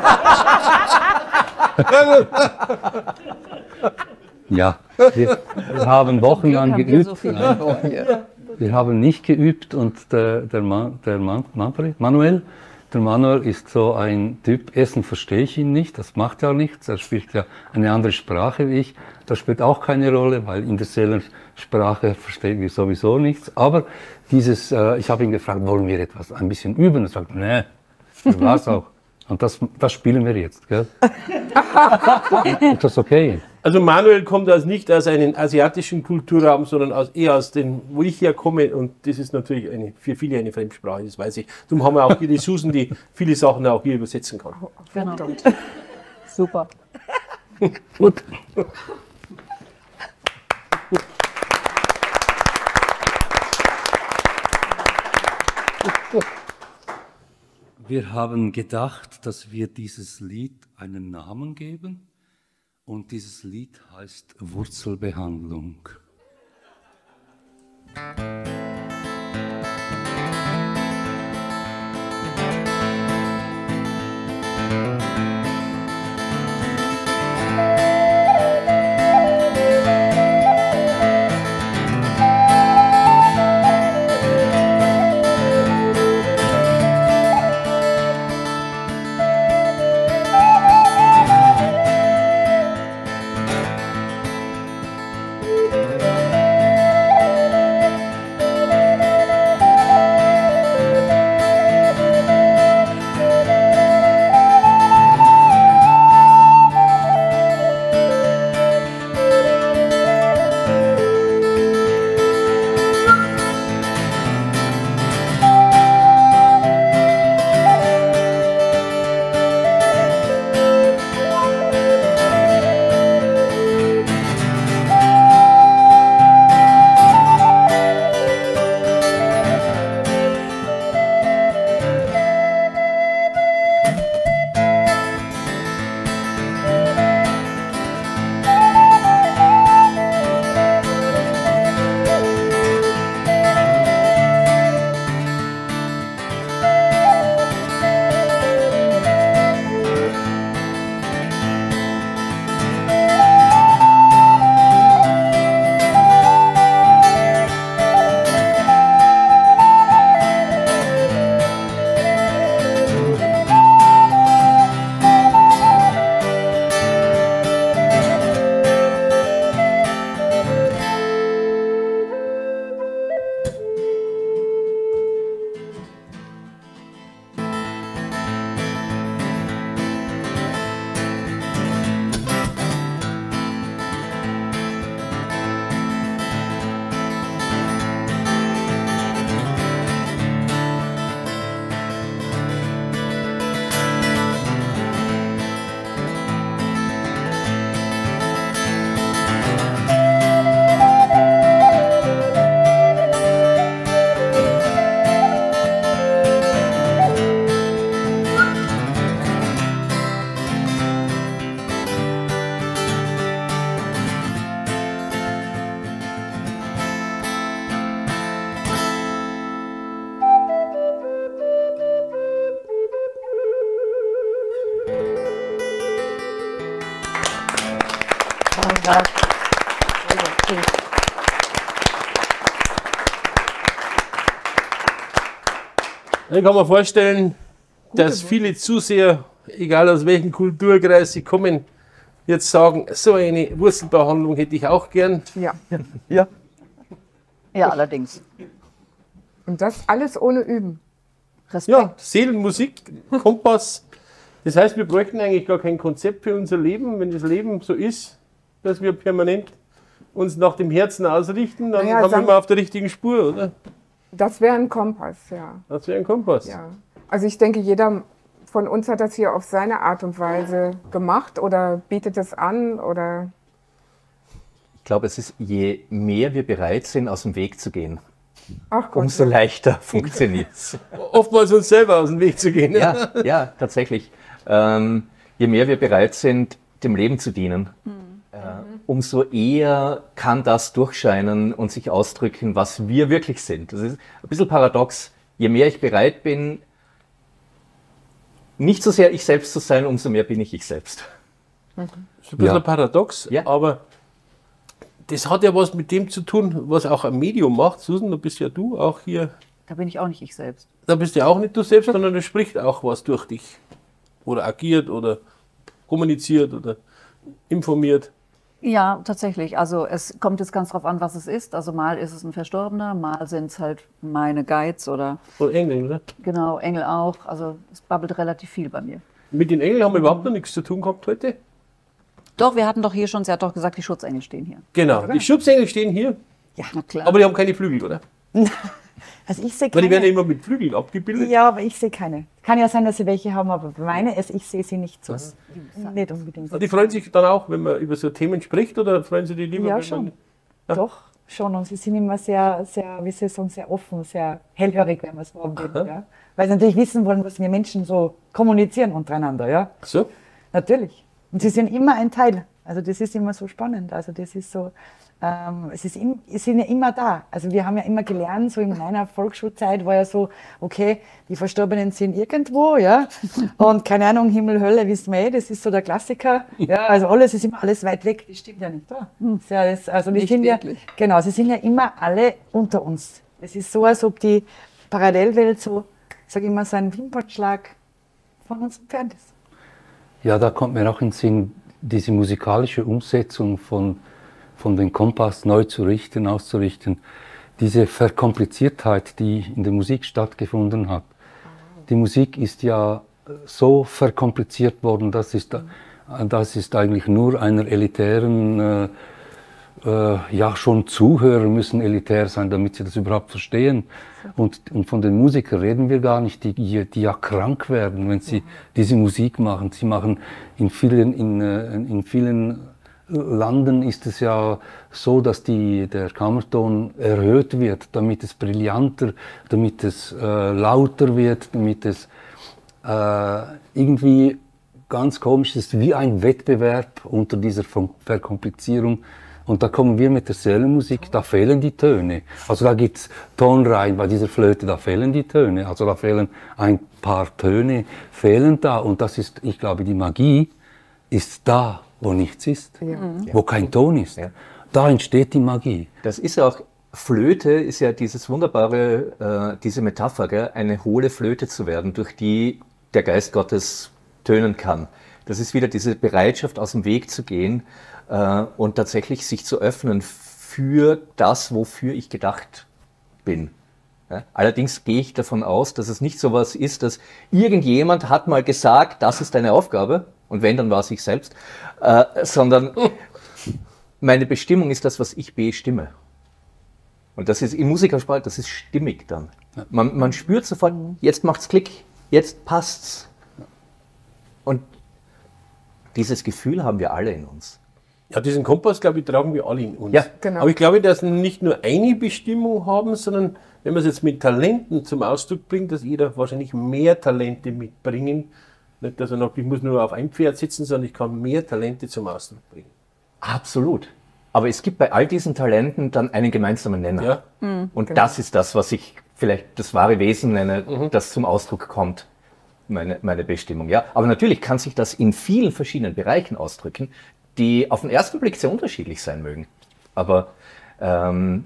Ja, wir, wir haben wochenlang Haben wir geübt. so viel Nein, vor hier. wir haben nicht geübt und der, der, Man, der Man, Manfred, Manuel, der Manuel ist so ein Typ, erstens verstehe ich ihn nicht, das macht ja nichts, er spricht ja eine andere Sprache wie ich, das spielt auch keine Rolle, weil in der Seelensprache verstehen wir sowieso nichts, aber dieses, äh, ich habe ihn gefragt, wollen wir etwas ein bisschen üben? Er sagt, nee, das war's auch. Und das, das spielen wir jetzt, gell? Ist das okay? Also Manuel kommt aus nicht aus einem asiatischen Kulturraum, sondern aus, eher aus dem, wo ich herkomme. Und das ist natürlich eine, für viele eine Fremdsprache, das weiß ich. Darum haben wir auch hier die Susan, die viele Sachen auch hier übersetzen kann. Genau. Super. Gut. Wir haben gedacht, dass wir dieses Lied einen Namen geben und dieses Lied heißt Wurzelbehandlung. Ich kann mir vorstellen, dass viele Zuseher, egal aus welchem Kulturkreis sie kommen, jetzt sagen, so eine Wurzelbehandlung hätte ich auch gern. Ja. Ja, allerdings. Und das alles ohne Üben. Respekt. Ja, Seelenmusik, Kompass. Das heißt, wir bräuchten eigentlich gar kein Konzept für unser Leben. Wenn das Leben so ist, dass wir permanent uns nach dem Herzen ausrichten, dann Naja, haben wir sagen- immer auf der richtigen Spur, oder? Das wäre ein Kompass, ja. Das wäre ein Kompass. ja. Also ich denke, jeder von uns hat das hier auf seine Art und Weise gemacht oder bietet es an oder Ich glaube, es ist, je mehr wir bereit sind, aus dem Weg zu gehen, ach Gott. umso leichter funktioniert es. Oftmals uns selber aus dem Weg zu gehen. Ja, ja, tatsächlich. Ähm, je mehr wir bereit sind, dem Leben zu dienen, äh, umso eher kann das durchscheinen und sich ausdrücken, was wir wirklich sind. Das ist ein bisschen paradox. Je mehr ich bereit bin, nicht so sehr ich selbst zu sein, umso mehr bin ich ich selbst. Das ist ein bisschen Ja. paradox, Ja. aber das hat ja was mit dem zu tun, was auch ein Medium macht. Susan, da bist ja du auch hier. Da bin ich auch nicht ich selbst. Da bist ja auch nicht du selbst, sondern es spricht auch was durch dich. Oder agiert oder kommuniziert oder informiert. Ja, tatsächlich. Also es kommt jetzt ganz drauf an, was es ist. Also mal ist es ein Verstorbener, mal sind es halt meine Guides oder Oder Engel, oder? genau, Engel auch. Also es babbelt relativ viel bei mir. Mit den Engeln haben wir überhaupt noch nichts zu tun gehabt heute. Doch, wir hatten doch hier schon, sie hat doch gesagt, die Schutzengel stehen hier. Genau, die Schutzengel stehen hier, Na klar. aber die haben keine Flügel, oder? Also ich sehe Weil die werden ja keine. immer mit Flügeln abgebildet. Ja, aber ich sehe keine. Kann ja sein, dass sie welche haben, aber meine, also ich sehe sie nicht so. Nicht unbedingt. Die freuen sich dann auch, wenn man über so Themen spricht, oder freuen sie die lieber? Ja, wenn schon. man- Doch, schon. Und sie sind immer sehr, sehr, wie soll ich sagen, sehr offen, sehr hellhörig, wenn man es haben will. Aha. Ja? Weil sie natürlich wissen wollen, was wir Menschen so kommunizieren untereinander. Ja? So? Natürlich. Und sie sind immer ein Teil. Also das ist immer so spannend. Also das ist so, ähm, es ist im, sie sind ja immer da. Also wir haben ja immer gelernt, so in meiner Volksschulzeit war ja so, okay, die Verstorbenen sind irgendwo, ja, und keine Ahnung, Himmel, Hölle, wissen wir eh, das ist so der Klassiker. Ja, also alles ist immer alles weit weg, das stimmt ja nicht. Da. Ist ja alles, also die Nicht sind ja, wirklich. genau, sie sind ja immer alle unter uns. Es ist so, als ob die Parallelwelt so, sag ich mal, so ein Wimpernschlag von uns entfernt ist. Ja, da kommt mir auch in den Sinn, diese musikalische Umsetzung von, von den Kompass neu zu richten, auszurichten. Diese Verkompliziertheit, die in der Musik stattgefunden hat. Die Musik ist ja so verkompliziert worden, das ist, das ist eigentlich nur einer elitären, äh, äh, ja schon Zuhörer müssen elitär sein, damit sie das überhaupt verstehen. Und, und von den Musikern reden wir gar nicht, die, die ja krank werden, wenn sie diese Musik machen. Sie machen in vielen, in, äh, in vielen Landen ist es ja so, dass die, der Kammerton erhöht wird, damit es brillanter, damit es äh, lauter wird, damit es äh, irgendwie ganz komisch ist, wie ein Wettbewerb unter dieser Ver- Verkomplizierung. Und da kommen wir mit der Seelenmusik, da fehlen die Töne. Also da gibt's Tonreihen bei dieser Flöte, da fehlen die Töne. Also da fehlen ein paar Töne, fehlen da. Und das ist, ich glaube, die Magie ist da, wo nichts ist, wo kein Ton ist. Ja. Da entsteht die Magie. Das ist auch, Flöte ist ja dieses wunderbare, äh, diese Metapher, gell? Eine hohle Flöte zu werden, durch die der Geist Gottes tönen kann. Das ist wieder diese Bereitschaft, aus dem Weg zu gehen äh, und tatsächlich sich zu öffnen für das, wofür ich gedacht bin. Ja? Allerdings gehe ich davon aus, dass es nicht so was ist, dass irgendjemand hat mal gesagt, das ist deine Aufgabe, und wenn, dann war es ich selbst, äh, sondern meine Bestimmung ist das, was ich bestimme. Und das ist in Musikersprache, das ist stimmig dann. Man, man spürt sofort, jetzt macht's Klick, jetzt passt's. Und dieses Gefühl haben wir alle in uns. Ja, diesen Kompass, glaube ich, tragen wir alle in uns. Ja, genau. Aber ich glaube, dass wir nicht nur eine Bestimmung haben, sondern wenn man es jetzt mit Talenten zum Ausdruck bringt, dass jeder wahrscheinlich mehr Talente mitbringen. Nicht, dass er sagt, ich muss nur auf ein Pferd sitzen, sondern ich kann mehr Talente zum Ausdruck bringen. Absolut. Aber es gibt bei all diesen Talenten dann einen gemeinsamen Nenner. Ja? Und das ist das, was ich vielleicht das wahre Wesen nenne, das zum Ausdruck kommt. Meine, meine Bestimmung, ja. Aber natürlich kann sich das in vielen verschiedenen Bereichen ausdrücken. die auf den ersten Blick sehr unterschiedlich sein mögen. Aber ähm,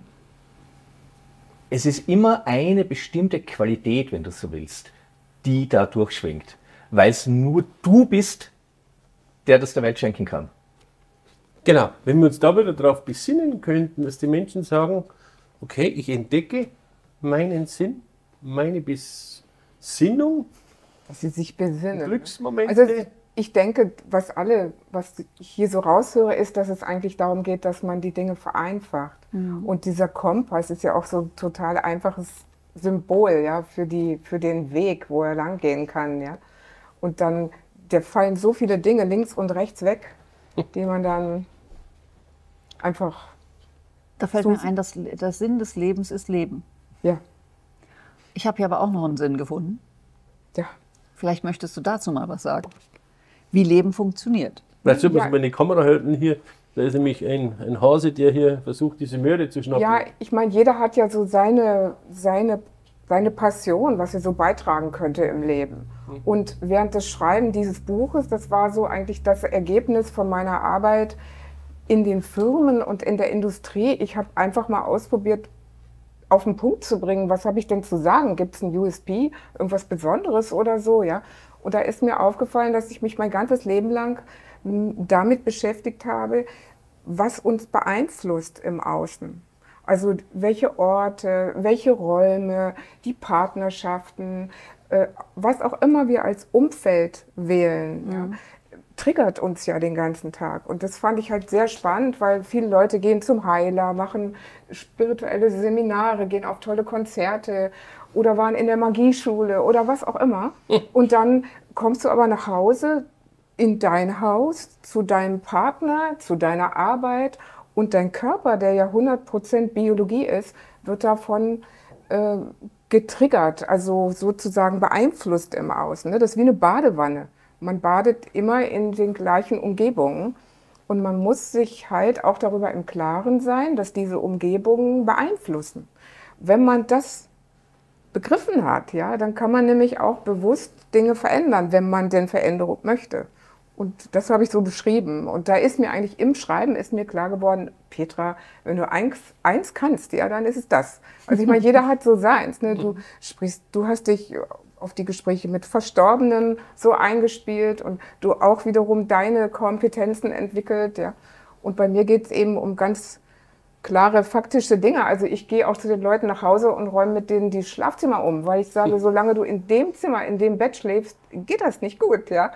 es ist immer eine bestimmte Qualität, wenn du so willst, die da durchschwingt. Weil es nur du bist, der das der Welt schenken kann. Genau, wenn wir uns da wieder darauf besinnen könnten, dass die Menschen sagen, okay, ich entdecke meinen Sinn, meine Besinnung, Dass sie sich besinnen. Glücksmomente. Also ich denke, was alle, was ich hier so raushöre, ist, dass es eigentlich darum geht, dass man die Dinge vereinfacht. Und dieser Kompass ist ja auch so ein total einfaches Symbol, ja, für die, für den Weg, wo er lang gehen kann, ja. Und dann, da fallen so viele Dinge links und rechts weg, die man dann einfach, Da fällt mir ein, dass der Sinn des Lebens ist Leben. ja, Ich habe hier aber auch noch einen Sinn gefunden. ja. Vielleicht möchtest du dazu mal was sagen. Wie Leben funktioniert. Vielleicht sollten wir Ja. uns mal eine Kamera halten hier. Da ist nämlich ein, ein Hase, der hier versucht, diese Möhre zu schnappen. Ja, ich meine, jeder hat ja so seine, seine, seine Passion, was er so beitragen könnte im Leben. Und während des Schreiben dieses Buches, das war so eigentlich das Ergebnis von meiner Arbeit in den Firmen und in der Industrie. Ich habe einfach mal ausprobiert, auf den Punkt zu bringen, was habe ich denn zu sagen? Gibt es ein U S P, irgendwas Besonderes oder so, ja? Und da ist mir aufgefallen, dass ich mich mein ganzes Leben lang m, damit beschäftigt habe, was uns beeinflusst im Außen. Also welche Orte, welche Räume, die Partnerschaften, äh, was auch immer wir als Umfeld wählen, ja, triggert uns ja den ganzen Tag. Und das fand ich halt sehr spannend, weil viele Leute gehen zum Heiler, machen spirituelle Seminare, gehen auf tolle Konzerte oder waren in der Magieschule oder was auch immer. Und dann kommst du aber nach Hause, in dein Haus, zu deinem Partner, zu deiner Arbeit, und dein Körper, der ja hundert Prozent Biologie ist, wird davon äh, getriggert, also sozusagen beeinflusst im Außen. Ne? Das ist wie eine Badewanne. Man badet immer in den gleichen Umgebungen und man muss sich halt auch darüber im Klaren sein, dass diese Umgebungen beeinflussen. Wenn man das begriffen hat, ja, dann kann man nämlich auch bewusst Dinge verändern, wenn man denn Veränderung möchte. Und das habe ich so beschrieben. Und da ist mir eigentlich im Schreiben ist mir klar geworden, Petra, wenn du eins, eins kannst, ja, dann ist es das. Also ich meine, jeder hat so seins. Ne? Du sprichst, du hast dich auf die Gespräche mit Verstorbenen so eingespielt und du auch wiederum deine Kompetenzen entwickelt. Ja? Und bei mir geht es eben um ganz klare, faktische Dinge. Also ich gehe auch zu den Leuten nach Hause und räume mit denen die Schlafzimmer um, weil ich sage, solange du in dem Zimmer, in dem Bett schläfst, geht das nicht gut. Ja?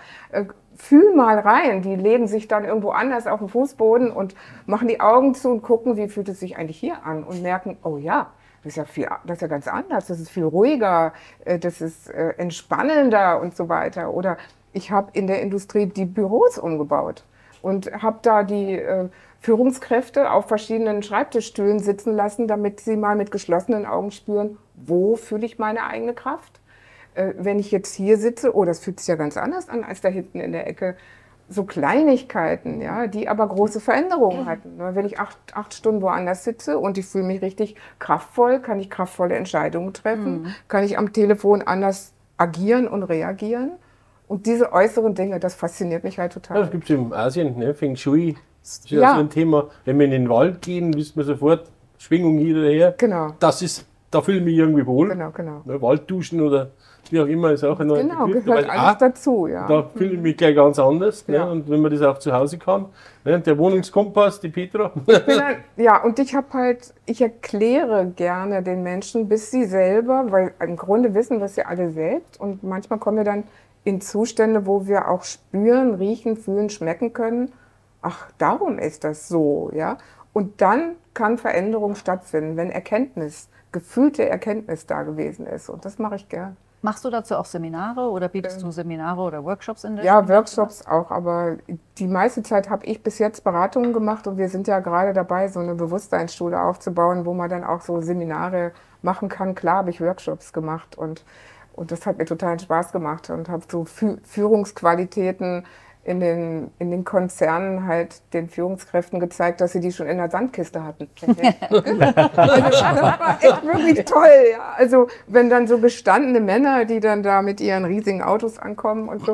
Fühl mal rein, die legen sich dann irgendwo anders auf dem Fußboden und machen die Augen zu und gucken, wie fühlt es sich eigentlich hier an und merken, oh ja, das ist ja, viel, das ist ja ganz anders, das ist viel ruhiger, das ist entspannender und so weiter. Oder ich habe in der Industrie die Büros umgebaut und habe da die äh, Führungskräfte auf verschiedenen Schreibtischstühlen sitzen lassen, damit sie mal mit geschlossenen Augen spüren, wo fühle ich meine eigene Kraft. Äh, wenn ich jetzt hier sitze, oh, das fühlt sich ja ganz anders an als da hinten in der Ecke. So Kleinigkeiten, ja, die aber große Veränderungen hatten. Wenn ich acht, acht Stunden woanders sitze und ich fühle mich richtig kraftvoll, kann ich kraftvolle Entscheidungen treffen, mhm. kann ich am Telefon anders agieren und reagieren. Und diese äußeren Dinge, das fasziniert mich halt total. Ja, das gibt es in Asien, ne? Feng Shui. Das ist ja, Ja. so ein Thema. Wenn wir in den Wald gehen, wissen wir sofort, Schwingung hier oder her. Genau. Das ist, da fühle ich mich irgendwie wohl. Genau, genau. Ne? Waldduschen oder wie auch immer ist auch ein neuer Genau, Begriff. gehört Da weiß ich, alles ah, dazu, ja. Da fühle ich mich gleich ganz anders. Ja. Ne? Und wenn man das auch zu Hause kann. Ne? Der Wohnungskompass, die Petra. Ich bin dann, ja, und ich habe halt, ich erkläre gerne den Menschen, bis sie selber, weil im Grunde wissen wir es ja alle selbst und manchmal kommen wir dann in Zustände, wo wir auch spüren, riechen, fühlen, schmecken können. Ach, darum ist das so, ja. Und dann kann Veränderung stattfinden, wenn Erkenntnis, gefühlte Erkenntnis da gewesen ist. Und das mache ich gern. Machst du dazu auch Seminare oder bietest du Seminare oder Workshops in der Ja, Schule? Workshops auch, aber die meiste Zeit habe ich bis jetzt Beratungen gemacht und wir sind ja gerade dabei, so eine Bewusstseinsschule aufzubauen, wo man dann auch so Seminare machen kann. Klar habe ich Workshops gemacht und, und das hat mir total Spaß gemacht und habe so Fü- Führungsqualitäten in den, in den Konzernen halt den Führungskräften gezeigt, dass sie die schon in der Sandkiste hatten. Also das war echt wirklich toll. Ja. Also wenn dann so gestandene Männer, die dann da mit ihren riesigen Autos ankommen und so,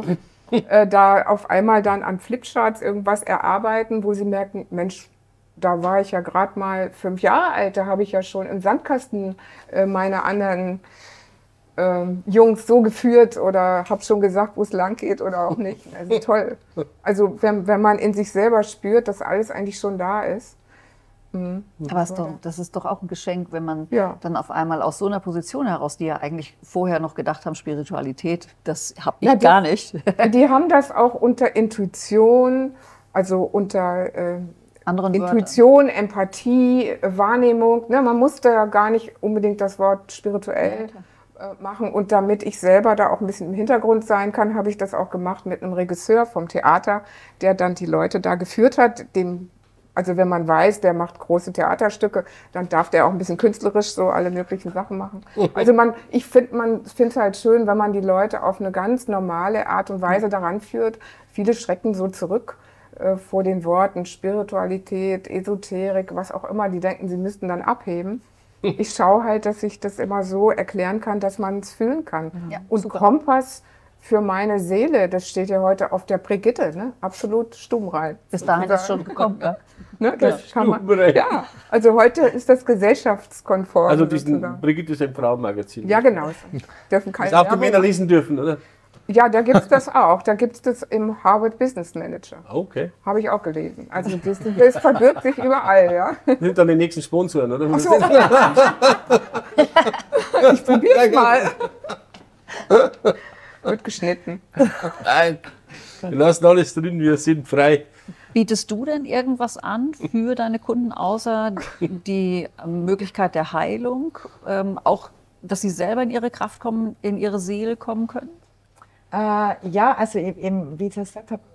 äh, da auf einmal dann an Flipcharts irgendwas erarbeiten, wo sie merken, Mensch, da war ich ja gerade mal fünf Jahre alt, da habe ich ja schon im Sandkasten äh, meine anderen äh, Jungs so geführt oder habe schon gesagt, wo es lang geht oder auch nicht. Also toll. Also wenn, wenn man in sich selber spürt, dass alles eigentlich schon da ist. Mhm. Aber ist doch, das ist doch auch ein Geschenk, wenn man Ja. dann auf einmal aus so einer Position heraus, die ja eigentlich vorher noch gedacht haben, Spiritualität, das habe ich Ja, die- gar nicht. Die haben das auch unter Intuition, also unter äh, Anderen Wörter. Intuition, Empathie, äh, Wahrnehmung. Ne, man musste ja gar nicht unbedingt das Wort spirituell äh, machen. Und damit ich selber da auch ein bisschen im Hintergrund sein kann, habe ich das auch gemacht mit einem Regisseur vom Theater, der dann die Leute da geführt hat. Dem, also wenn man weiß, der macht große Theaterstücke, dann darf der auch ein bisschen künstlerisch so alle möglichen Sachen machen. Also man, ich finde man finde es halt schön, wenn man die Leute auf eine ganz normale Art und Weise daran führt. Viele schrecken so zurück äh, vor den Worten Spiritualität, Esoterik, was auch immer. Die denken, sie müssten dann abheben. Ich schaue halt, dass ich das immer so erklären kann, dass man es fühlen kann. Ja, und super. Kompass für meine Seele, das steht ja heute auf der Brigitte, ne? Absolut stummrein. Bis dahin ist schon gekommen. Ja. Ne? Das kann man, Stummrein. ja, also heute ist das gesellschaftskonform. Also diesen sozusagen. Brigitte ist ein Frauenmagazin. Ja, genau. Dürfen keine Das auch die Werbung Männer machen. lesen dürfen, oder? Ja, da gibt es das auch. Da gibt es das im Harvard Business Manager. Okay. Habe ich auch gelesen. Also das, das verbirgt sich überall, ja. Das sind dann die nächsten Sponsoren, oder? Ach so. Ich probiere es mal. Wird geschnitten. Nein. Wir lassen alles drin, wir sind frei. Bietest du denn irgendwas an für deine Kunden, außer die Möglichkeit der Heilung, ähm, auch, dass sie selber in ihre Kraft kommen, in ihre Seele kommen können? Äh, ja, also eben, wie ich das gesagt habe,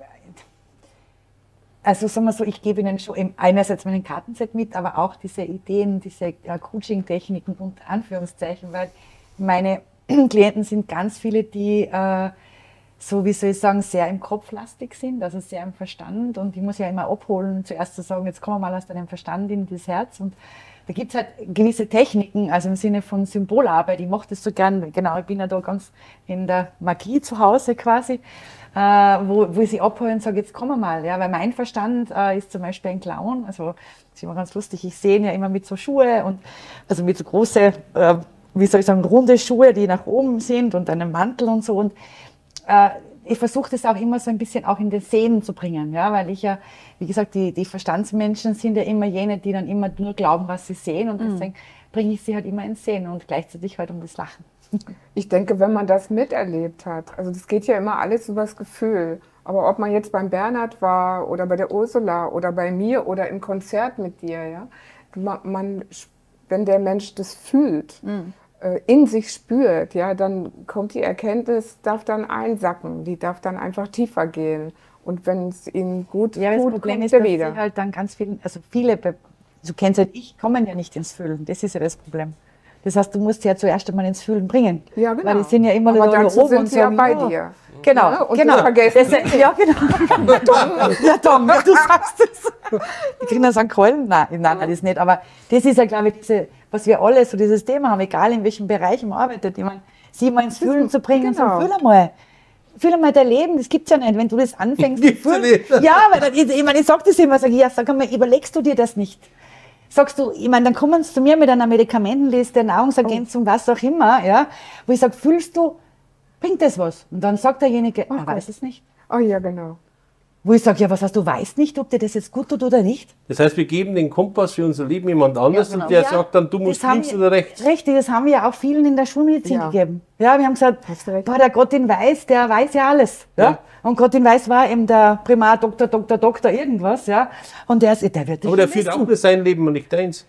also sagen wir so, ich gebe Ihnen schon eben einerseits meinen Kartenset mit, aber auch diese Ideen, diese äh, Coaching-Techniken unter Anführungszeichen, weil meine Klienten sind ganz viele, die äh, so, wie soll ich sagen, sehr im Kopf lastig sind, also sehr im Verstand, und ich muss ja immer abholen, zuerst zu sagen, jetzt kommen wir mal aus deinem Verstand in das Herz, und da gibt es halt gewisse Techniken, also im Sinne von Symbolarbeit. Ich mache das so gern, genau, ich bin ja da ganz in der Magie zu Hause quasi, äh, wo, wo ich sie abhole und sage, jetzt komm mal, ja, weil mein Verstand äh, ist zum Beispiel ein Clown, also das ist immer ganz lustig, ich sehe ihn ja immer mit so Schuhe und also mit so große, äh, wie soll ich sagen, runde Schuhe, die nach oben sind und einen Mantel und so, und äh, ich versuche das auch immer so ein bisschen auch in den Sehen zu bringen, ja, weil ich ja, wie gesagt, die, die Verstandsmenschen sind ja immer jene, die dann immer nur glauben, was sie sehen, und deswegen bringe ich sie halt immer ins Sehen und gleichzeitig halt um das Lachen. Ich denke, wenn man das miterlebt hat, also das geht ja immer alles über das Gefühl, aber ob man jetzt beim Bernhard war oder bei der Ursula oder bei mir oder im Konzert mit dir, ja, man, man wenn der Mensch das fühlt, Mhm. äh, in sich spürt, ja, dann kommt die Erkenntnis, darf dann einsacken, die darf dann einfach tiefer gehen. Und wenn es ihnen gut Ja, das tut, Problem kommt ist, er dass wieder. sie halt dann ganz viele, also viele, be- du kennst halt, ich kommen ja nicht ins Fühlen, das ist ja das Problem. Das heißt, du musst sie ja zuerst einmal ins Fühlen bringen. Ja, genau. Weil die sind ja immer Aber da dazu oben sind und sie ja sagen, bei ja. dir. Genau, Ja, und genau. das vergessen Das, ja, genau. Ja, Tom, ja, du sagst es. Die Kinder sagen Keulen? Nein, nein, nein, das nicht. Aber das ist ja, glaube ich, diese, was wir alle, so dieses Thema haben, egal in welchem Bereich man arbeitet, ich meine, sie mal ins Fühlen zu bringen, Genau. so, fühl einmal. Fühl einmal dein Leben, das gibt's ja nicht, wenn du das anfängst zu Gibt's ja fühlen. nicht. Ja, weil dann, ich, ich meine, ich sag das immer, sag ich, ja, sag einmal, überlegst du dir das nicht? Sagst du, ich meine, dann kommen sie zu mir mit einer Medikamentenliste, Nahrungsergänzung, was auch immer, ja, wo ich sage, fühlst du, bringt das was? Und dann sagt derjenige, Ach er weiß es nicht. Oh ja, genau. Wo ich sage, ja, was hast du, weißt nicht, ob dir das jetzt gut tut oder nicht? Das heißt, wir geben den Kompass für unser Leben jemand anders, Ja, genau. und der Ja, sagt dann, du musst das haben links wir- oder rechts. Richtig, das haben wir ja auch vielen in der Schulmedizin Ja. gegeben. Ja, wir haben gesagt, Hast du recht. boah, der Gott in Weiß, der weiß ja alles. Ja? Ja. Und Gott in Weiß war eben der Primar, Doktor, Doktor, Doktor, irgendwas. Ja? Und der, ist, der wird das Aber der schon führt wissen. auch nur sein Leben und nicht deins.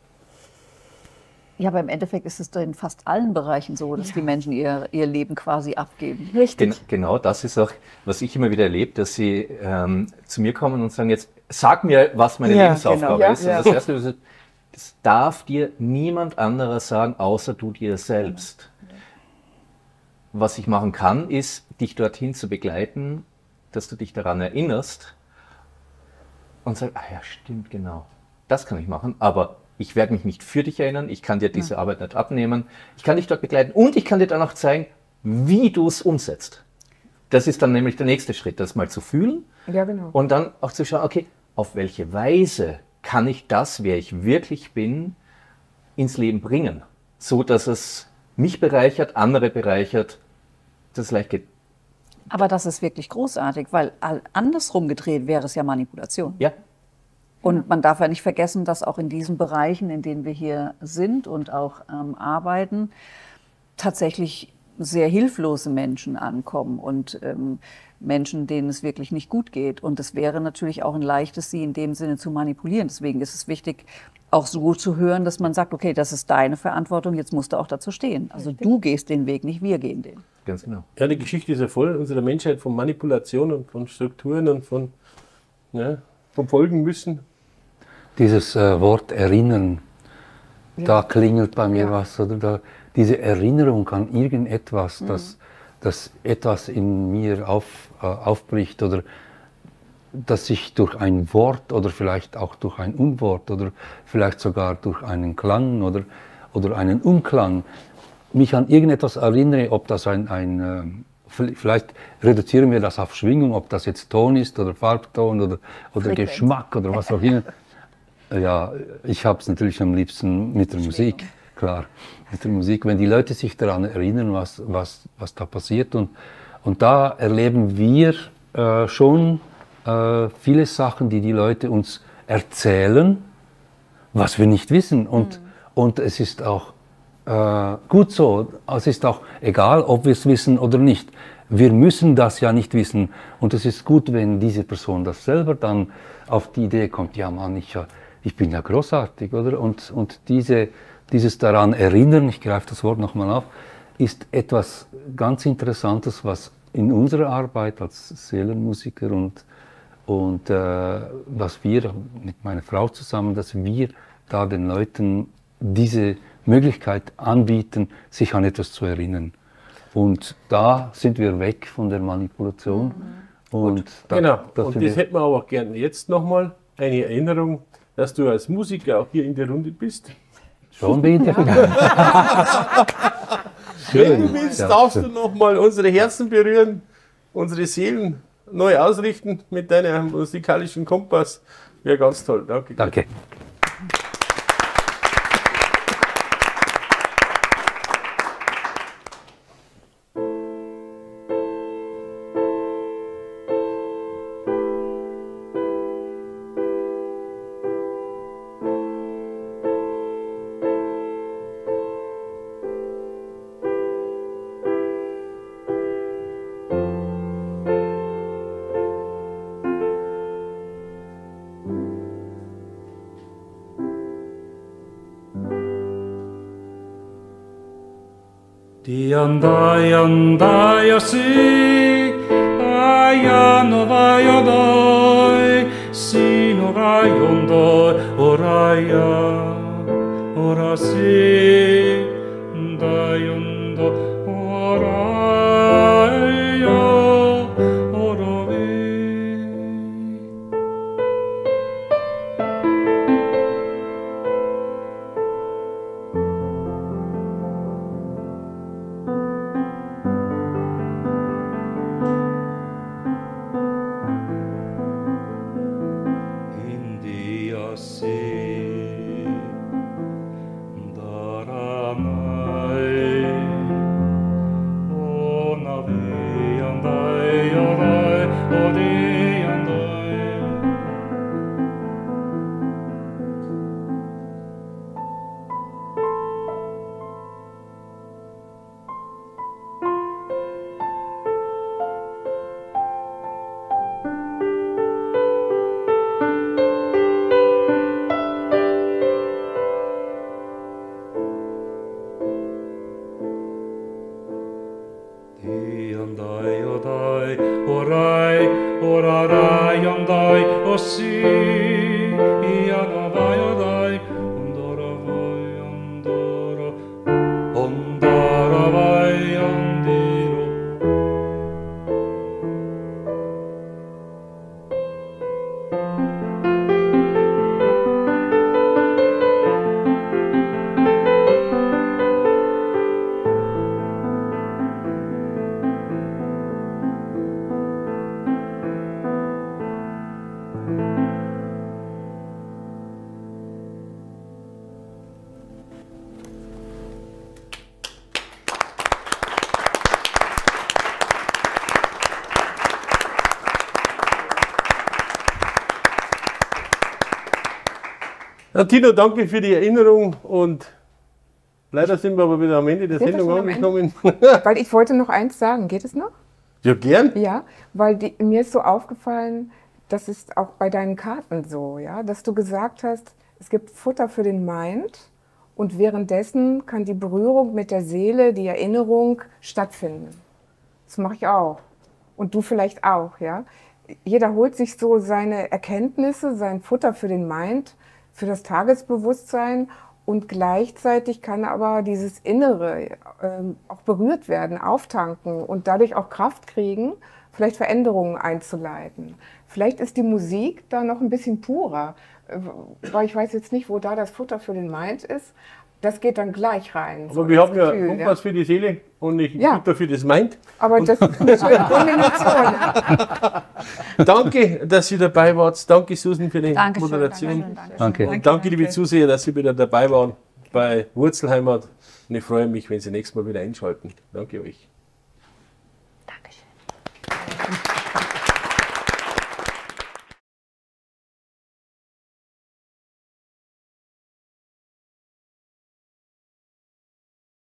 Ja, aber im Endeffekt ist es doch in fast allen Bereichen so, dass die Menschen ihr, ihr Leben quasi abgeben. Richtig. Gen genau das ist auch, was ich immer wieder erlebe, dass sie ähm, zu mir kommen und sagen, jetzt sag mir, was meine Ja, Lebensaufgabe genau. ist. Ja, Und das erste, was ich- das darf dir niemand anderer sagen, außer du dir selbst. Was ich machen kann, ist, dich dorthin zu begleiten, dass du dich daran erinnerst und sagst, ah ja, stimmt, genau, das kann ich machen, aber ich werde mich nicht für dich erinnern, ich kann dir diese Arbeit nicht abnehmen, ich kann dich dort begleiten und ich kann dir dann auch zeigen, wie du es umsetzt. das ist dann nämlich der nächste Schritt, das mal zu fühlen Ja, genau. und dann auch zu schauen, okay, auf welche Weise kann ich das, wer ich wirklich bin, ins Leben bringen, so dass es mich bereichert, andere bereichert, dass es leicht geht. Aber das ist wirklich großartig, weil all- andersrum gedreht wäre es ja Manipulation. Ja, Und man darf ja nicht vergessen, dass auch in diesen Bereichen, in denen wir hier sind und auch ähm, arbeiten, tatsächlich sehr hilflose Menschen ankommen und ähm, Menschen, denen es wirklich nicht gut geht. Und es wäre natürlich auch ein leichtes, sie in dem Sinne zu manipulieren. Deswegen ist es wichtig, auch so zu hören, dass man sagt, okay, das ist deine Verantwortung, jetzt musst du auch dazu stehen. Also du gehst den Weg, nicht wir gehen den. ganz genau. Ja, die Geschichte ist ja voll unserer Menschheit von Manipulation und von Strukturen und von, ja, von Folgen müssen. Dieses äh, Wort erinnern, da klingelt bei mir Ja. was. Oder da, diese Erinnerung an irgendetwas, das, das etwas in mir auf, äh, aufbricht oder das sich durch ein Wort oder vielleicht auch durch ein Unwort oder vielleicht sogar durch einen Klang oder, oder einen Unklang mich an irgendetwas erinnere, ob das ein, ein ähm, vielleicht reduzieren wir das auf Schwingung, ob das jetzt Ton ist oder Farbton oder, oder Frequenz. Geschmack oder was auch immer. Ja, ich habe es natürlich am liebsten mit der Musik, klar, mit der Musik. Wenn die Leute sich daran erinnern, was, was, was da passiert. Und, und da erleben wir äh, schon äh, viele Sachen, die die Leute uns erzählen, was wir nicht wissen. Und, und es ist auch äh, gut so. Es ist auch egal, ob wir es wissen oder nicht. Wir müssen das ja nicht wissen. Und es ist gut, wenn diese Person das selber dann auf die Idee kommt, ja Mann, ich, ich bin ja großartig, oder? Und, und diese, dieses daran erinnern, ich greife das Wort nochmal auf, ist etwas ganz Interessantes, was in unserer Arbeit als Seelenmusiker und, und äh, was wir mit meiner Frau zusammen, dass wir da den Leuten diese Möglichkeit anbieten, sich an etwas zu erinnern. Und da sind wir weg von der Manipulation. Und da, Genau, das und finde das ich- hätten wir aber gerne jetzt nochmal, eine Erinnerung, dass du als Musiker auch hier in der Runde bist. schon bin ich. Wenn du willst, Ja, darfst du schön. nochmal unsere Herzen berühren, unsere Seelen neu ausrichten mit deinem musikalischen Kompass. Wäre ganz toll, danke. Danke. Diandai andai asi ayano vayadai sino rayondai oraya orasi dayondo oraya oravi. India si daranai onavi andai odai odi andai. Andai, odai, orai, orarai, andai, ossi, ianavai, odai, ondora vai, ondora, ondora vai, ondiro. Ja, Tino, danke für die Erinnerung und leider sind wir aber wieder am Ende der Sind wir Sendung schon am angekommen. Weil ich wollte noch eins sagen, geht es noch? Ja, gern. Ja, weil die, mir ist so aufgefallen, das ist auch bei deinen Karten so, ja, dass du gesagt hast, es gibt Futter für den Mind und währenddessen kann die Berührung mit der Seele, die Erinnerung stattfinden. Das mache ich auch. Und du vielleicht auch, ja. Jeder holt sich so seine Erkenntnisse, sein Futter für den Mind, für das Tagesbewusstsein und gleichzeitig kann aber dieses Innere ähm, auch berührt werden, auftanken und dadurch auch Kraft kriegen, vielleicht Veränderungen einzuleiten. Vielleicht ist die Musik da noch ein bisschen purer, äh, weil ich weiß jetzt nicht, wo da das Futter für den Mind ist. Das geht dann gleich rein. Aber so wir das haben ja Gefühl, Kompass für die Seele und nicht Ja. Futter für das Mind. Aber das ist eine schöne Kombination. Ja. Danke, dass ihr dabei wart. Danke, Susan, für die Dankeschön, Moderation. Dankeschön, Dankeschön. Danke. Und danke, liebe Zuseher, dass Sie wieder dabei waren bei Wurzelheimat. Und ich freue mich, wenn Sie nächstes Mal wieder einschalten. Danke euch.